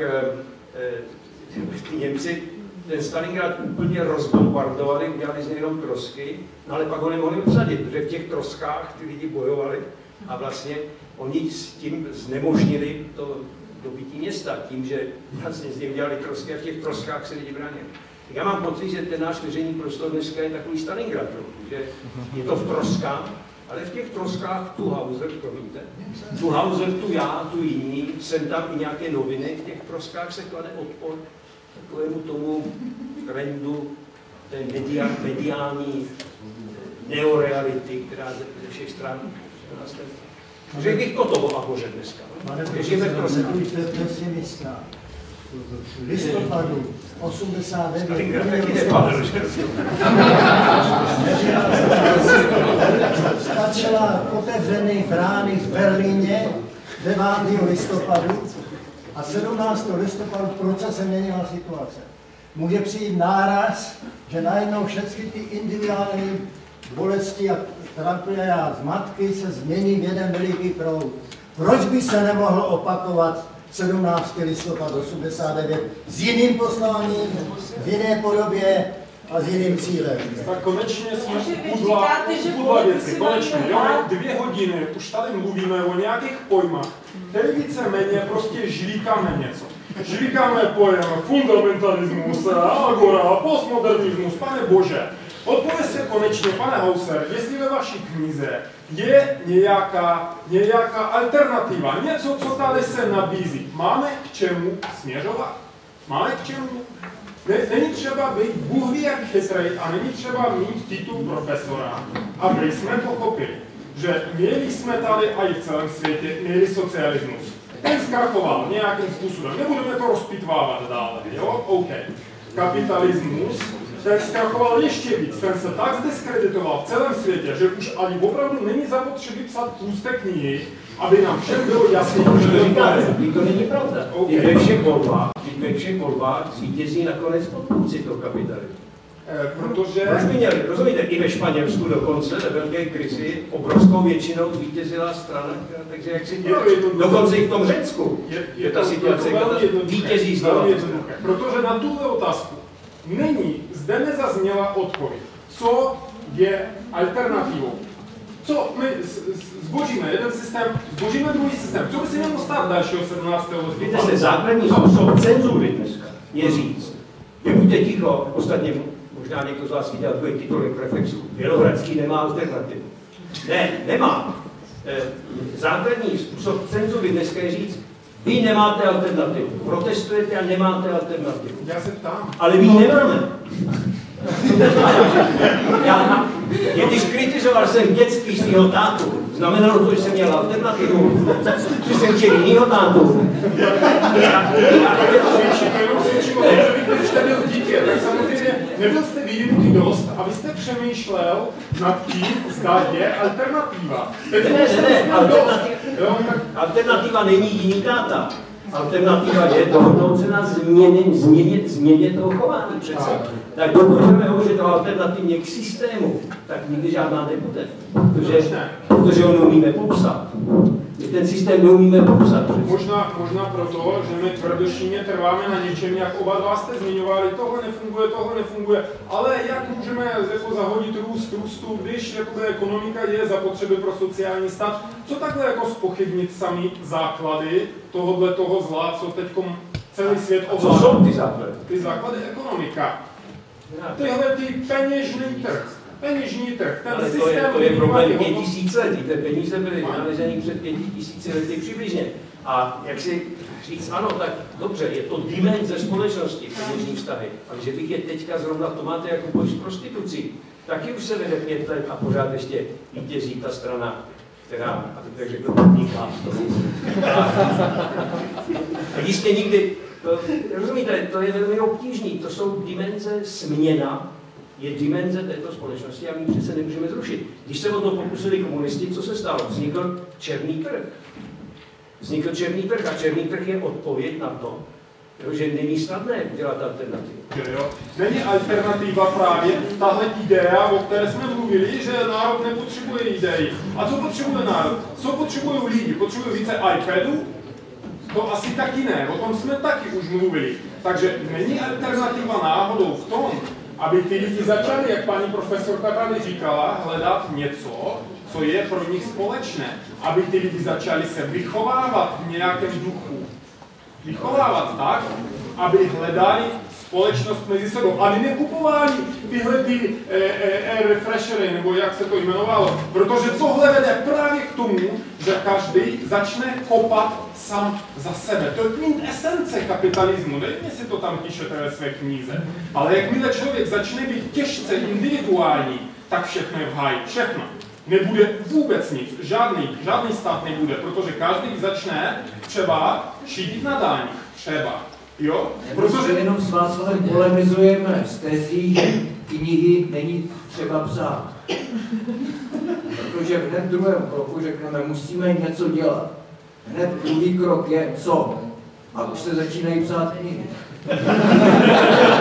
Němci ten Stalingrad úplně rozbombardovali, udělali z něj jenom trosky, no ale pak ho nemohli obsadit, protože v těch troskách ty lidi bojovali a vlastně oni s tím znemožnili to dobytí města, tím, že vlastně z nich udělali trosky a v těch troskách se lidi bránili. Tak já mám pocit, že ten náš veřejný prostor dneska je takový Stalingrad, že je to v troskách, ale v těch troskách tu Hauser, promiňte, tu Hauser, tu já, tu jiní, jsem tam i nějaké noviny, v těch troskách se klade odpor takovému tomu trendu té mediální neoreality, která ze všech stran. Řekl bych toto o agoře dneska. Žijeme v prostoru. Pesimista. V listopadu 89 stačila otevřený brány v Berlíně 9. listopadu a 17. listopadu proč se měnila situace. Může přijít náraz, že najednou všechny ty individuální bolesti a trapy a zmatky se změní v jeden veliký proud. Proč by se nemohlo opakovat 17. listopad 89 s jiným posláním, v jiné podobě a s jiným cílem? Tak konečně jsme půdla věci, konečně, jo, 2 hodiny už tady mluvíme o nějakých pojmách, které víceméně prostě žvíkáme něco. Žvíkáme pojem fundamentalismus, agora, postmodernismus, pane bože. Odpověď se konečně, pane Hauser, jestli ve vaší knize je nějaká alternativa, něco, co tady se nabízí. Máme k čemu směřovat? Máme k čemu? Není třeba být Bůh ví jak chytrej a není třeba mít titul profesora, aby jsme pochopili, že měli jsme tady a i v celém světě měli socialismus. Ten zkrachoval nějakým způsobem, nebudeme to rozpitvávat dále, jo? OK. Kapitalismus, ten zkrachoval ještě víc, ten se tak zdiskreditoval v celém světě, že už ani opravdu není zapotřebí psat tlusté knihy, aby nám všem bylo jasné, že to není pravda. Okay. Ve všech volbách zvítězí nakonec odpůrci toho kapitalismu. protože... Proč by měli? Rozumíte, i ve Španělsku dokonce, ve velké krizi, obrovskou většinou zvítězila strana, takže jak si dokonce i v tom Řecku je ta situace, vítězí znovu. Protože na tuhle otázku zde nezazněla odpověď. Co je alternativou? Co my zbožíme jeden systém, zbožíme druhý systém. Co by se mělo stát dalšího 17. listopadu? Víte se, základní způsob cenzury dneska je říct, vy buďte ticho, ostatně možná někdo z vás viděl takový titulek reflexu. Bělohradský nemá alternativu. Ne, nemá. Základní způsob cenzury dneska je říct, vy nemáte alternativu. Protestujete a nemáte alternativu. Já se ptám. Ale my nemáme. Když kritizoval jsem v dětství svého tátu, znamenalo to, že jsem měl alternativu, že jsem chtěl jinýho tátu. Když jste byl dítě, tak samozřejmě nebyl jste vyvinutý dost, abyste přemýšlel nad tím, zda je alternativa. Alternativa není jiný táta. Alternativa je dohodnout se na změně toho chování přece. Tak dokud budeme hovořit o alternativně k systému, tak nikdy žádná nebude. Protože ho neumíme popsat. Ten systém neumíme popsat. Možná proto, že my tvrdošíně trváme na něčem, jak oba dva jste zmiňovali, tohle nefunguje, ale jak můžeme jako zahodit růstu, když ekonomika je zapotřebí pro sociální stát, co takhle jako zpochybnit sami základy toho zla, co teď celý svět ovládá. Co jsou ty základy? Ty základy ekonomika. Tyhle ty peněžní trh, ten ale systém... to je problém 5000 let, ty peníze byly nalezeny před 5000 lety přibližně. A jak si říct, ano, tak dobře, je to dimenze společnosti, peněžní vztahy, ale že bych je teďka zrovna, to máte jako boj s prostitucí, taky už se vede 5 let a pořád ještě vítězí ta strana, která, a teď tak řekl, podniká v tomu. A jistě nikdy, rozumíte, to je velmi obtížný, to jsou dimenze směna, je dimenze této společnosti a my přece nemůžeme zrušit. Když se o to pokusili komunisti, co se stalo? Vznikl černý trh. A černý trh je odpověď na to, že není snadné dělat alternativu. Není alternativa právě tahle idea, o které jsme mluvili, že národ nepotřebuje idei. A co potřebuje národ? Co potřebují lidi? Potřebují více iPadů? To asi taky ne, o tom jsme taky už mluvili. Takže není alternativa náhodou v tom, aby ty lidi začali, jak paní profesorka tady říkala, hledat něco, co je pro nich společné. Aby ty lidi začali se vychovávat v nějakém duchu. Vychovávat tak, aby hledali společnost mezi sebou. A nekupovali tyhle ty refreshery, nebo jak se to jmenovalo. Protože tohle vede právě k tomu, že každý začne kopat sám za sebe. To je kvintesence kapitalismu. Nevím, jestli to tam píšete ve své knize. Ale jakmile člověk začne být těžce individuální, tak všechno je v háji. Všechno. Nebude vůbec nic. Žádný stát nebude, protože každý začne třeba šídit na daních. Třeba. Jo? Protože jenom s Václavem polemizujeme s tezí, že knihy není třeba psát. Protože v hned druhém kroku řekneme, musíme něco dělat. Hned druhý krok je co? A už se začínají psát knihy.